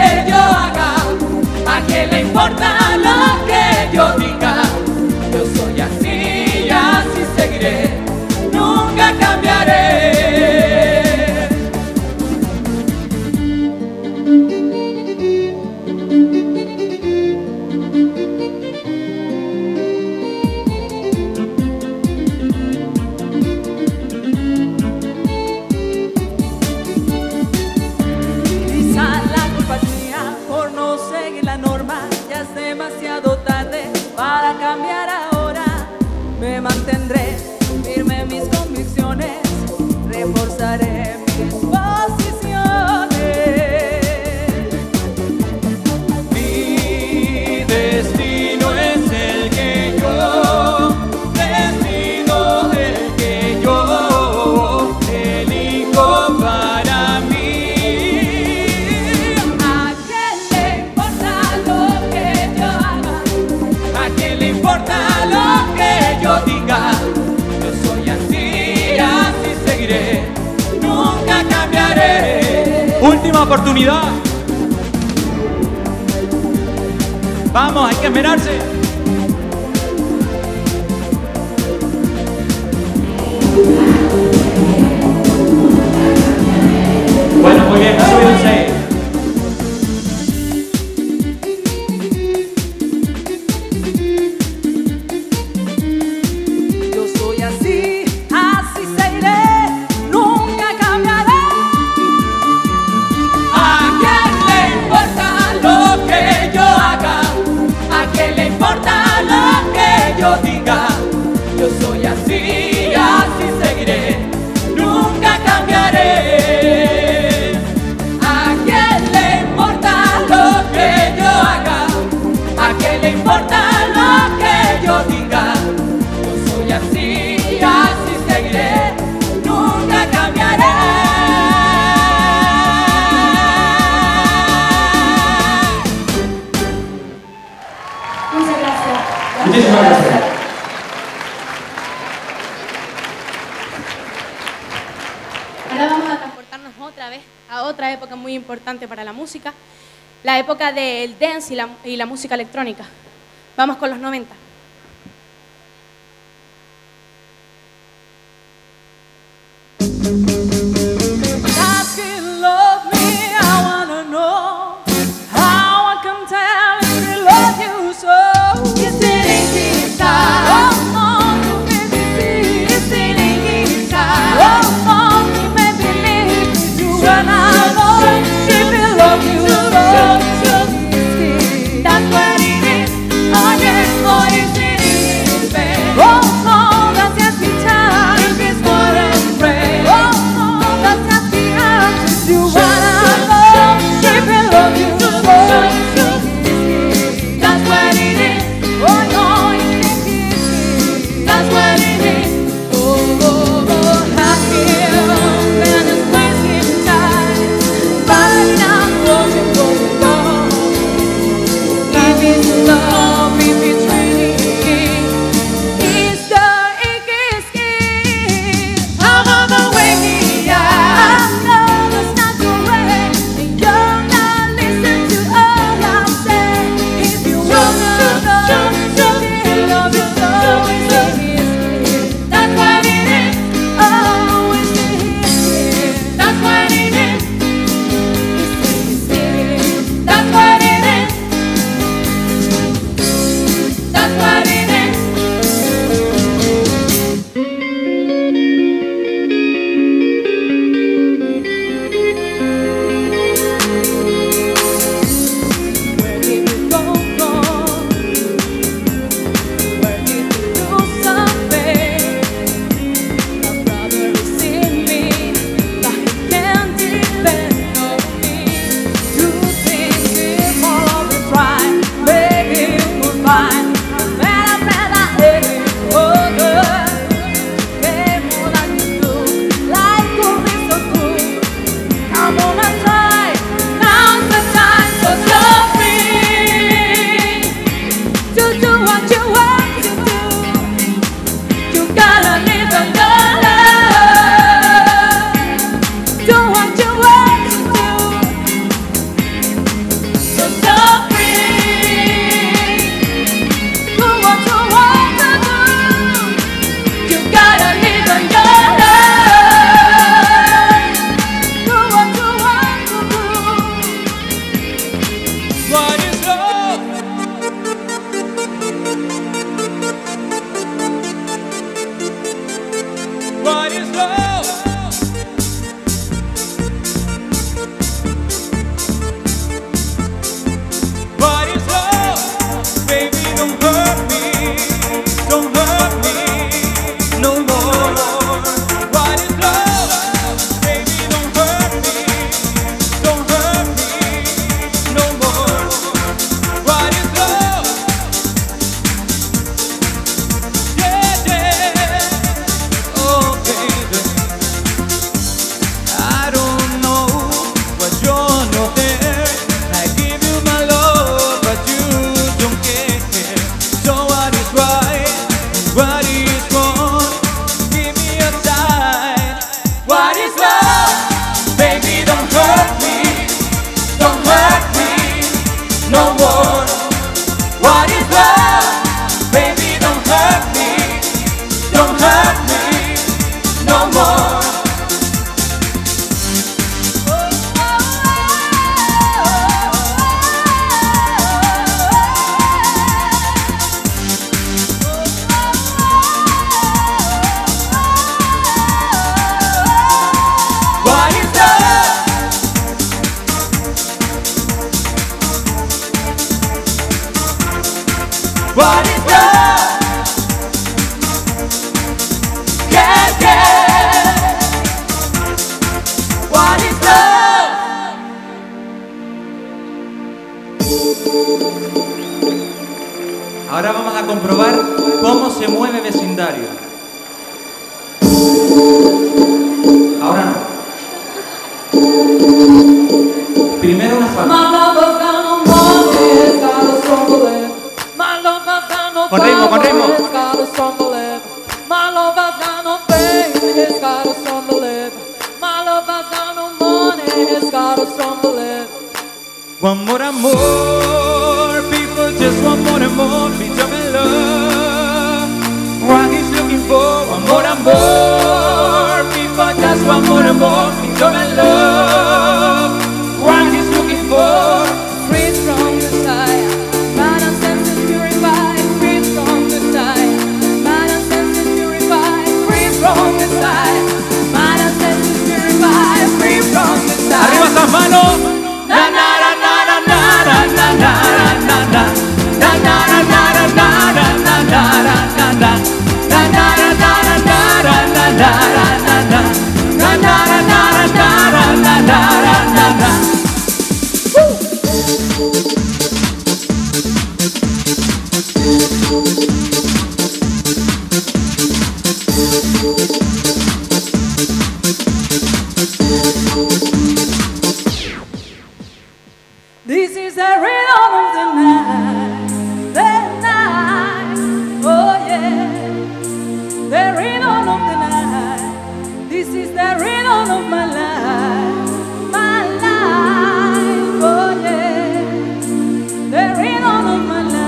Última oportunidad. Vamos, hay que esmerarse. Bueno, muy bien, ha subido un seis. Yo soy así, así seguiré, nunca cambiaré. ¿A quién le importa lo que yo haga? ¿A quién le importa lo que yo diga? Yo soy así, así seguiré, nunca cambiaré. ¿A quién le importa lo que yo haga? ¿A quién le importa lo que yo diga? Yo soy así, así seguiré, nunca cambiaré. Muchas gracias. Muchísimas gracias. Ahora vamos a transportarnos otra vez a otra época muy importante para la música, la época del dance y la, y la música electrónica. Vamos con los noventa. Ask you love me, I wanna know how I can tell if you love you so. You're sitting inside, oh no, baby, see. You're sitting inside, oh no, you may believe you when I know if you love you so. That's what it is, oh yeah, oh yeah. What is love? Yeah, yeah. What is love? Ahora vamos a comprobar cómo se mueve vecindario. Ahora no. Primero una falta. Con ritmo, con ritmo. One more and more, people just want more and more. Please tell me love, what he's looking for. One more and more, people just want more and more. Please tell me love, what he's looking for. Free from desire, mind and senses purified. Free from desire, mind and senses purified. Free from desire, mind and senses purified. Free from desire. Arriba esas manos. Na na na na na na na na na na na. Na na na na na na na na na na na. Na na na na na na na na na na. Na na na na na na na na na. This is the rhythm of the night, the night, oh yeah, the rhythm of the night. This is the rhythm of my life, my life, oh yeah, the rhythm of my life.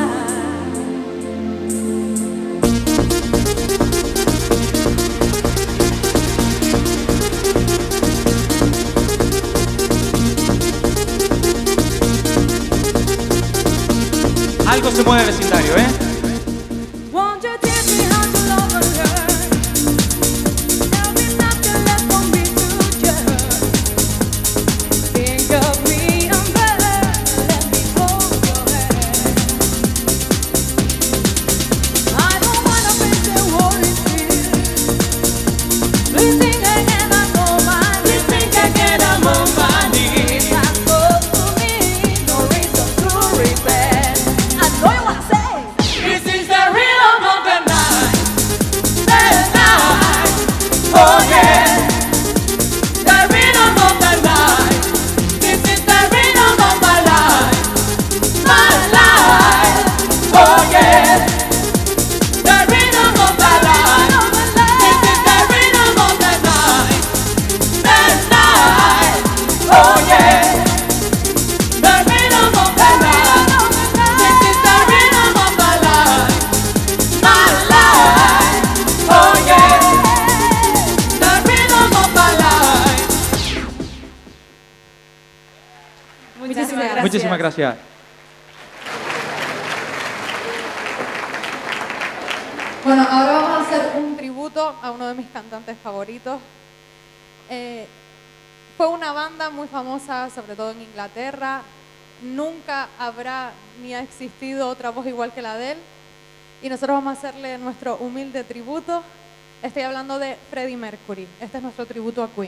Algo se mueve vecindario, ¿eh? Won't you teach me how to love and learn? Tell me not to let go be too just. Think of me and better, let me hold your hand. I don't wanna face the worry fear. Please think again, I'm on my knees. Please think again, I'm on my knees. That's all to me, no reason to regret. I know you wanna say. This is the rhythm of the night, the night, oh yeah. The rhythm of the night. This is the rhythm of my life, my life, oh yeah. The rhythm of the life. This is the rhythm of the night, the night, oh yeah. The rhythm of the night. This is the rhythm of my life, my life, oh yeah. The rhythm of my life. Muchísimas gracias. Muchísimas gracias. Bueno, ahora vamos a hacer un tributo a uno de mis cantantes favoritos. Eh, fue una banda muy famosa, sobre todo en Inglaterra. Nunca habrá ni ha existido otra voz igual que la de él. Y nosotros vamos a hacerle nuestro humilde tributo. Estoy hablando de Freddie Mercury. Este es nuestro tributo a Queen.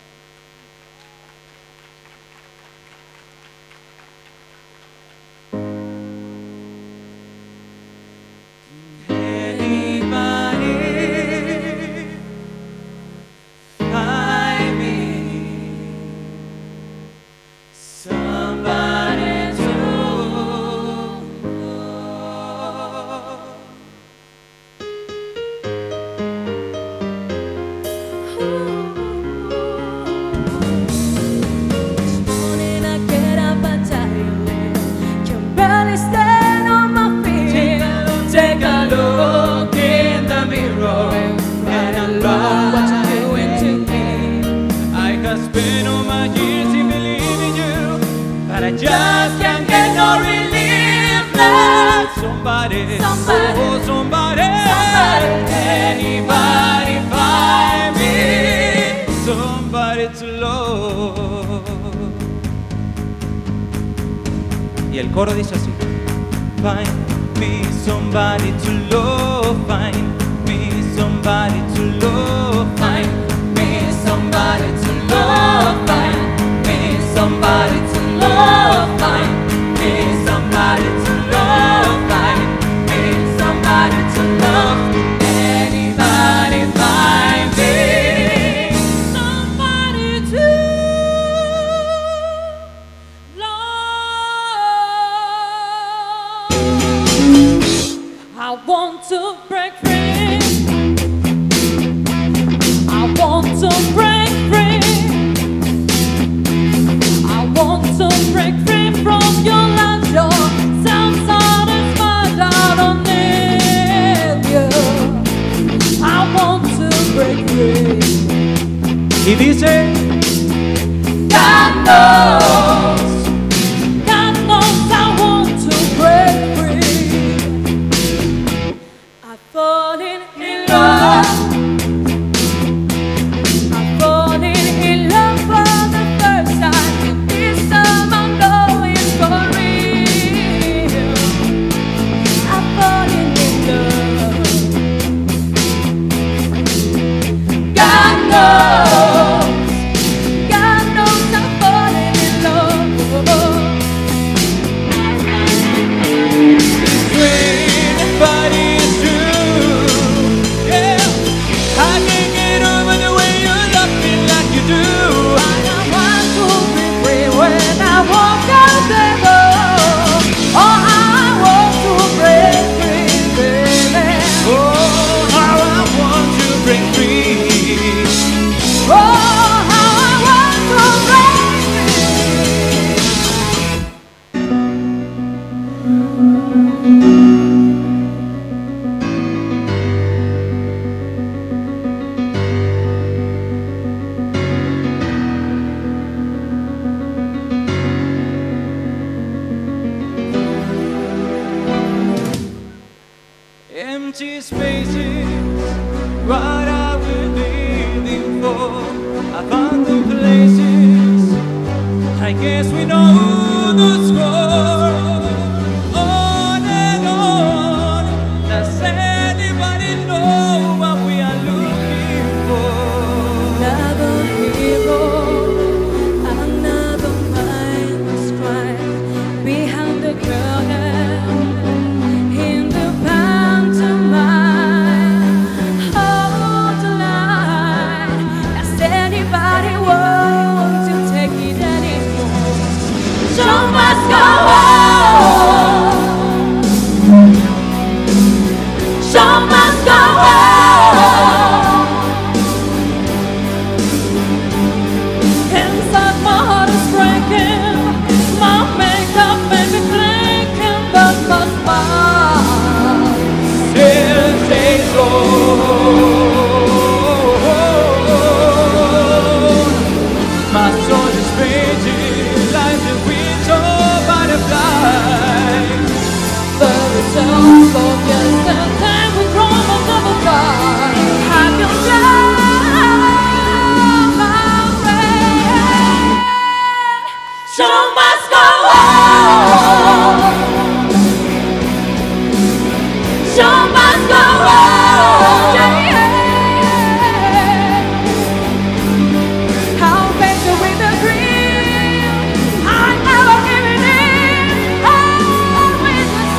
Take a look in the mirror and look what you're doing to me. I have spent all my years in believing you, but I Just can't get no relief, love. somebody, Somebody. oh somebody, Somebody. anybody find me, somebody to love. Y el coro dice así. Find me somebody to love, find me somebody to love, find me somebody to love, find me somebody to love, find me somebody to love, find me somebody to love. Anybody find me somebody to I want to break free. I want to break free. I want to break free from your love, your self-satisfied. I don't need you. I want to break free. Y dice, God knows, God knows I want to break free. I'm falling in love. I'm falling in love for the first time. This time I know it's for real. I'm falling in love. God knows, God knows I'm falling in love. but it's true. Yeah, I can't get over the way you love me like you do. And I want to be free when I walk out the door. Oh, I want to break free, baby. Oh, how I want to break free. Oh, how I want to break Empty spaces, what are we living for? I found the places, I guess we know the score. On and on, does anybody know what we are looking for? Another hero, another mind strike behind the curtain in the pantomime. Hold the line. Does anybody want to take it anymore? Show must go on. Show must go on. inside my heart is breaking. My makeup made me blinking, but my smile Still stays on. My soul is raging like the wings of butterflies. the results of yesterday we draw another line. Have you done my way? Show must go on. Show must go on. How better with a dream? I never given in. Always the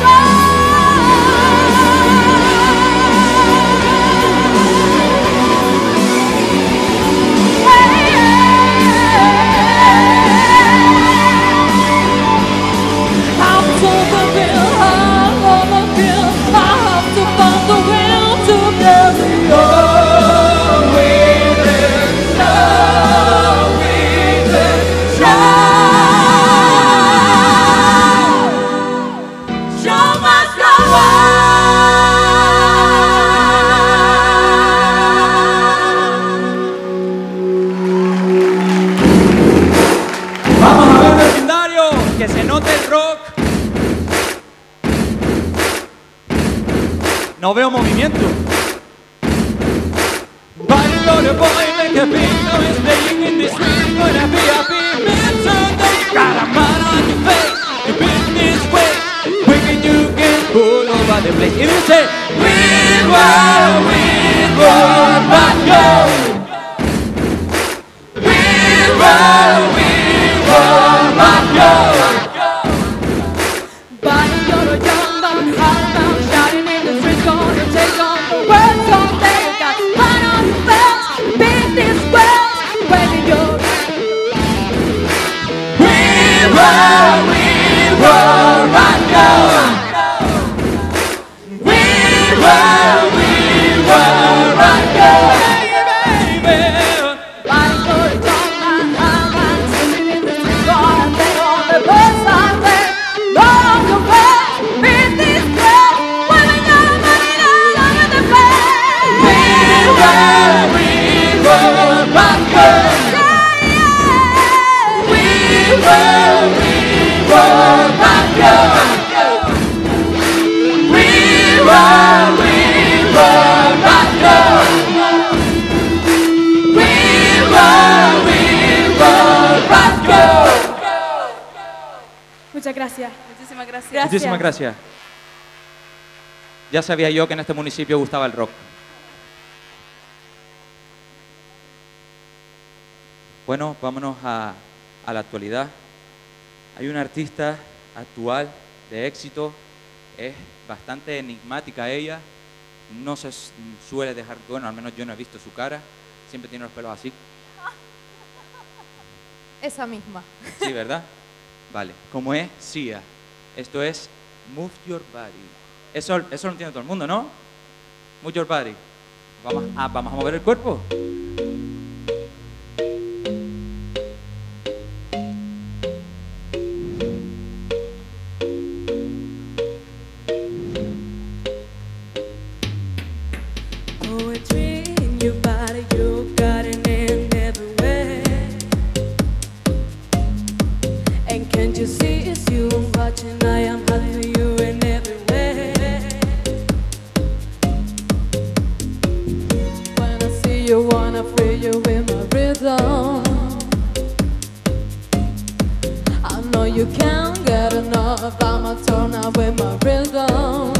I'm so fulfilled, I'm overfilled. I have to find the will to carry on with it, love with it, show. Show must go Vamos a ver vecindario, que se note el rock. No veo movimiento. Body for the boy, make a big noise, playing in the street, gonna be a big man someday. Got a man on your face, you've been this way, wicked you can pull the place. If you say, we will, we will rock you. We will, we will rock you. Buying your young on hardbound, shouting in the street, gonna take on the world someday. Got one on the bells, beat this world, waving your. We will, we will rock you. We will, we will rock you. Buying your young on hardbound, singing in the street, gonna take on the world someday. Lord of the world, beat this world, waving your money down over the place. We will, we will rock you. We will, we will rock you. We will, we will rock you. We will, we will rock you. Muchas gracias. Muchísimas gracias. Muchísimas gracias. Ya sabía yo que en este municipio gustaba el rock. Bueno, vámonos a, a la actualidad. Hay una artista actual de éxito, es bastante enigmática ella, no se s- suele dejar, bueno, al menos yo no he visto su cara, siempre tiene los pelos así. Esa misma. Sí, ¿verdad? Vale. Como es Sia. Esto es Move Your Body. Eso, eso lo entiende todo el mundo, ¿no? Move Your Body. Vamos a, vamos a mover el cuerpo. Poetry in your body, you got it in everywhere. And can't you see it's you I'm watching? I am having you in everywhere. When I see you, wanna feel you in my rhythm. I know you can't get enough. I'ma turn up with my rhythm.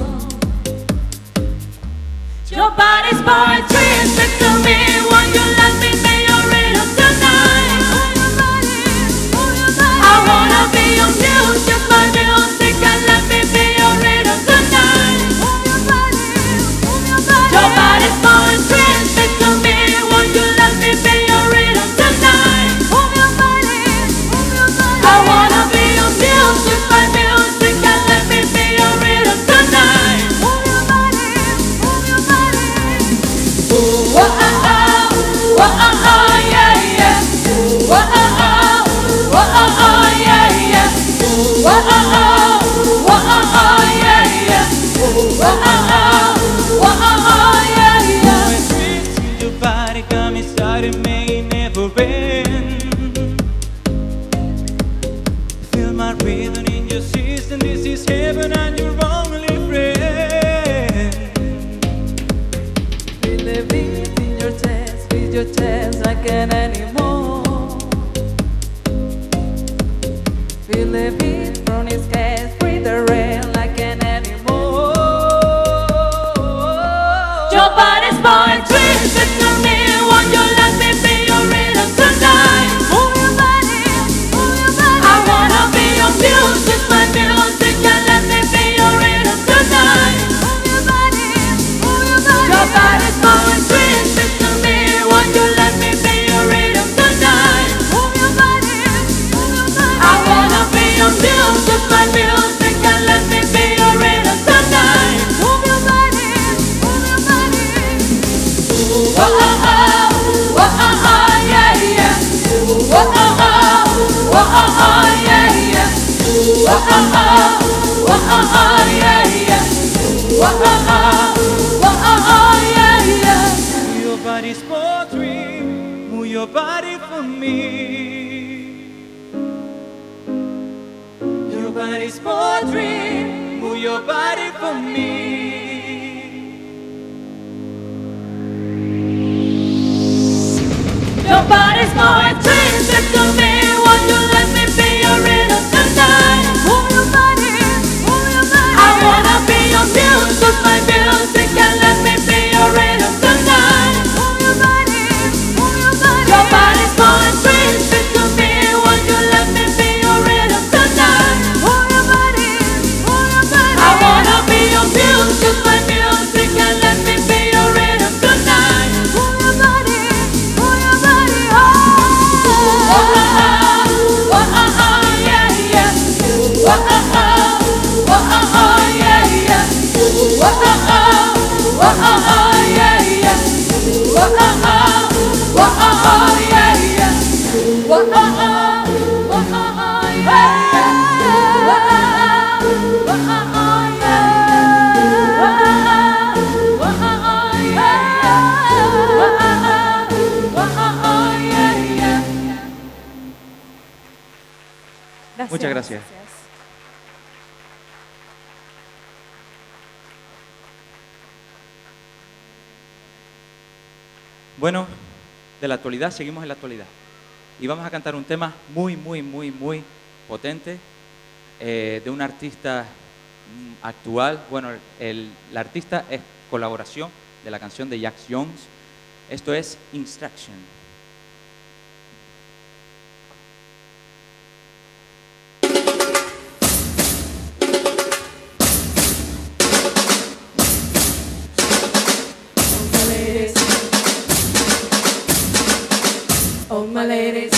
Your body's poetry, speak to me. Won't you let me be your rhythm tonight? I wanna be your muse, just my music, and let me be your rhythm tonight. Your body's poetry, speak to me. Won't you let me be your rhythm tonight? I wanna be your muse, just my music, and let me be your rhythm tonight. Ooh, wah, ah, ah, wah, ah, ah, yeah, yeah. Ooh, wah, ah, ah, wah, ah, ah, yeah, yeah. Ooh, wah, ah, ah, wah, ah, ah, yeah, yeah. Ooh, wah, ah, ah, wah, ah, ah, yeah, yeah. When tricks in your body got me started, may never end. Feel my rhythm in your system, this is heaven and your only friend. Feel the beat in your chest, feel your chest like an animal. Feel the beat from his chest, breathe the rain like an animal. Your body's poetry, speak to me. Won't you let me be your rhythm tonight? Move your body, move your body. I wanna be your muse, just my music, and let me be your rhythm tonight. Move your body, move your body. Your body's poetry, speak to me. Won't you let me be your rhythm tonight? Move your body, move your body. I wanna be your muse, just my music, and let me be your rhythm tonight. Move your body, move your body. Ooh, wah, ah, ah, wah, ah, ah, yeah, yeah. Ooh, wah, ah, ah, wah, ah, ah, yeah, yeah. Ooh, wah, ah, ah, wah, ah, ah, yeah, yeah. Ooh, wah, ah, ah, wah, ah, ah, yeah, yeah. Move your body's poetry, move your body for me. Your body's poetry, move your body for me. Your body's poetry, speak to me. Won't you let me be your rhythm tonight? Move your body, move your body. I wanna be your muse, Gracias. Muchas gracias. Bueno, de la actualidad, seguimos en la actualidad. Y vamos a cantar un tema muy, muy, muy, muy potente eh, de un artista mm, actual. Bueno, el, la artista es colaboración de la canción de Jax Jones. Esto es Instruction. Oh my ladies,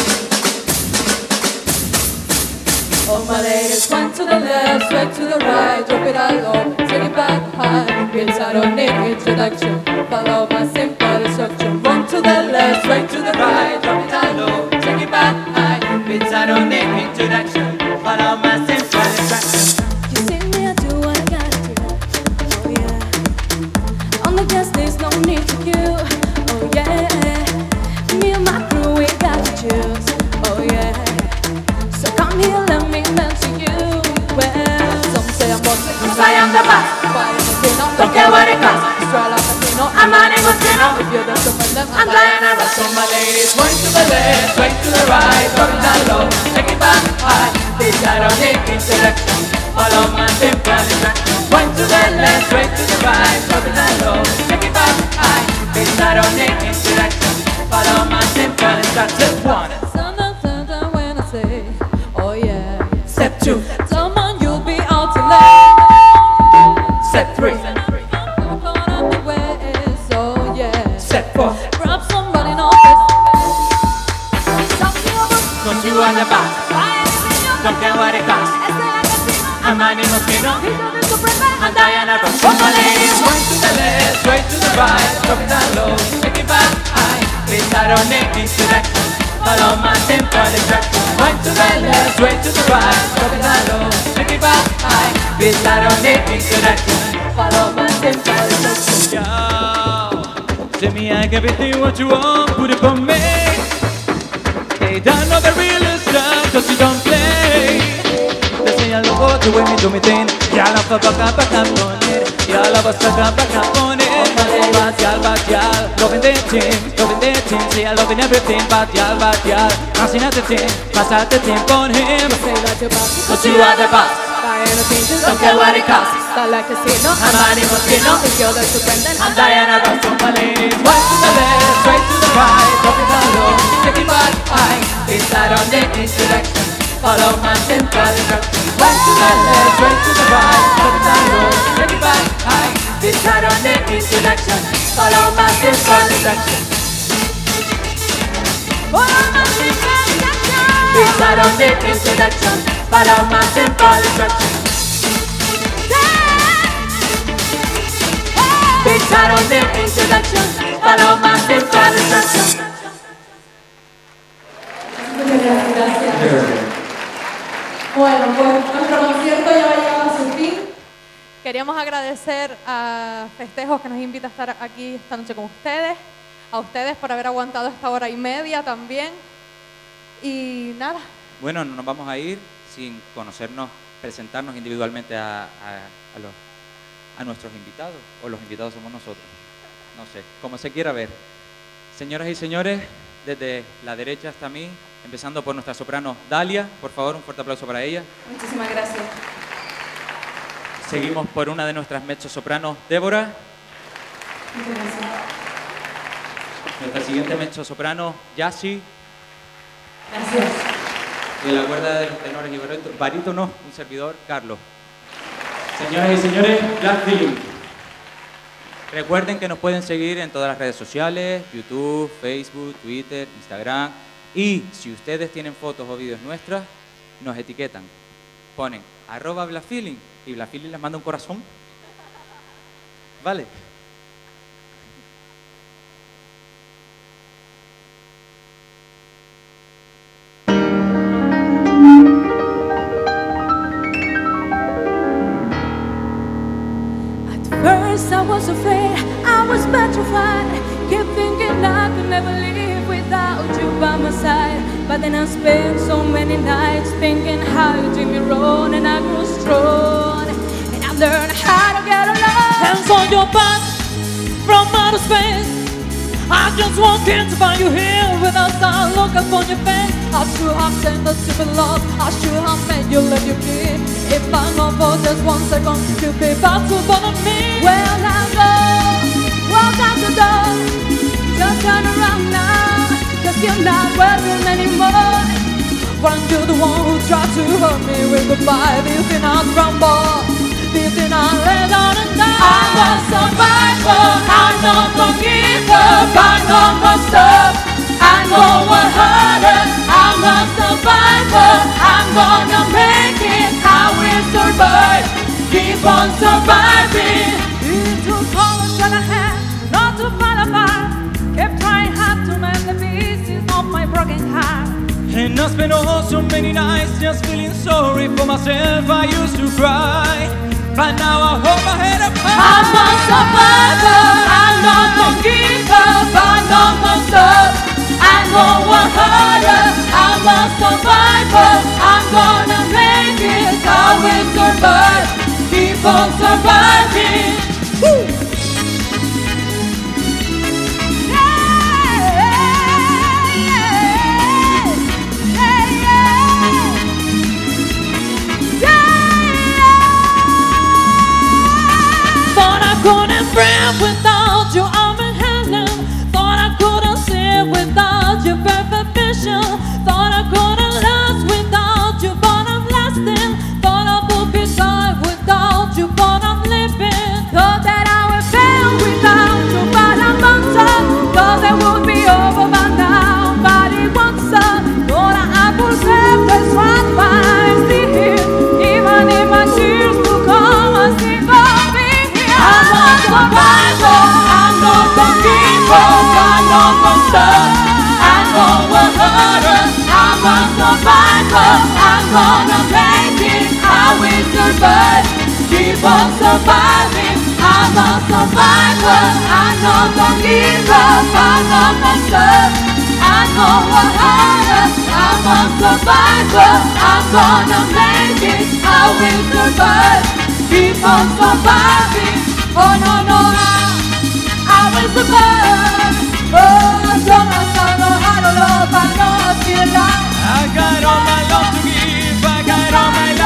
oh my ladies, one to the left, sway to the right, drop it all low, take it back high, bitch I don't need introduction, follow my simple instruction. One to the left, sway to the right, drop it all low, take it back high, bitch I don't need introduction, follow my simple instruction. You see me, I do what I gotta do, oh yeah, on the guest there's no need for you, oh yeah. Me and my crew, we got to choose, oh yeah. So come here, let me mention you. Well, some say I'm bossy, cause I am the boss. Why am I Latino? Don't care what it costs. Israel Latino, I'm an Latino. If you're the super, then I'm Diana Ross. So my ladies, swing to the left, swing to the right, drop it down low, take it back high. Bitch, I don't need introduction. Follow my simple instruction. Swing to the left, swing to the right, drop it down low, take it back high. Bitch, I don't need introduction. Follow my simple instructions. One. Sometimes when I say, oh yeah. Step two. Someone you'll be out too late. Step three. Come on up the way, so yeah. Step four. Grab somebody no face. Don't you on the back. Don't care what it costs. I'm Manny Mosquito. I'm Diana Ross. For my ladies, swing to the left, swing to the right, drop it down low, take it back high. Bitch, I don't need introduction. Follow my simple instruction. Swing to the left, swing to the right, drop it down low, take it back high. Bitch, I don't need introduction. Follow my simple instruction. Yo, say me I give everything what you want, put it on me. They don't know the real stuff, cause you don't play. They say I love the way me do me thing. Ya la fa pa pa pa on it. Ya la va sa pa pa on it. Batial, batial, loving the team, loving the team. See I loving everything. Batial, batial, passing at the team, pass out the team on him. Say that you're boss, cause you are the boss. Buying a thing, don't care what it costs. Start like a casino, I'm Manny Mosquito. If you're the super, then I'm Diana Ross. So my ladies, right to the left, straight to the right, drop it down low, take it back high. Inside on the introduction, follow my simple instruction. Right to the left, straight to the right, drop it down low, take it back high. Inside on the introduction, follow my simple instruction. Follow my simple instruction. Inside on the introduction, follow my simple instruction. Inside on the introduction, follow my simple instruction. Muchas gracias. Bueno, pues nuestro concierto ya va llegando a su fin. Queríamos agradecer a Festejos que nos invita a estar aquí esta noche con ustedes, a ustedes por haber aguantado esta hora y media también. Y nada. Bueno, no nos vamos a ir sin conocernos, presentarnos individualmente a, a, a, los, a nuestros invitados, o los invitados somos nosotros. No sé, como se quiera ver. Señoras y señores, desde la derecha hasta mí, empezando por nuestra soprano Dalia, por favor, un fuerte aplauso para ella. Muchísimas gracias. Seguimos por una de nuestras mezzosopranos, Débora. Muchas gracias. Nuestra siguiente mezzosoprano, Yassi. Gracias. Y en la cuerda de los tenores y barítonos, barítono, un servidor, Carlos. Señoras y señores, Black Feeling. Recuerden que nos pueden seguir en todas las redes sociales, YouTube, Facebook, Twitter, Instagram. Y si ustedes tienen fotos o vídeos nuestras, nos etiquetan. Ponen arroba Black Feeling y Black Feeling les manda un corazón. ¿Vale? was afraid, I was petrified. Kept thinking I could never live without you by my side. But then I spent so many nights thinking how you did me wrong, and I grew strong, and I learned how to get along. Hands on your back from outer space. I just walked in to find you here with a sad look upon your face. I should have sent a stupid love, I should have made you let you be. If I know for just one second, you'd be back to bother me. Well, now go, walk out the door, just turn around now, cause you're not welcome anymore. Weren't you the one who tried to hurt me with goodbye? Do you think I'd crumble? Do you think I'd lay down and die? I'm a survivor, I'm not a giver, I'm not a stop, I know what hurt. I'm a survivor, I'm gonna make it, I will survive, keep on surviving. It took all the shot I had not to fall apart. Kept trying hard to mend the pieces of my broken heart. And I spent oh so many nights just feeling sorry for myself. I used to cry, but now I hope I had a power. I'm a survivor, I'm not a giver, I'm not a stop, I know what hurt. I'm a survivor, I'm gonna make it, I will survive, keep on surviving. Woo! Couldn't breathe without your arm and hand. Thought I couldn't see without your perfect vision. Thought I couldn't last without you, but I'm lasting. Thought I would be tired without you, but I'm living. Thought that I would fail without you, but I'm on top. Thought it would be over by now, but it won't stop. Thought I would have this one by here, even if my tears will come, I still gonna be here. I'm a survivor, I'm not a giver, I'm not a stop, I know what hurt. I'm a survivor, I'm gonna make it, I will survive, keep on surviving. I'm a survivor, I'm not a giver, I'm not a stop, I know what hurt. I'm a survivor, I'm gonna make it, I will survive, keep on surviving. Oh no, no, I will survive. Oh, so much I know how to love, I know I feel like I got all my love to give, I got all my love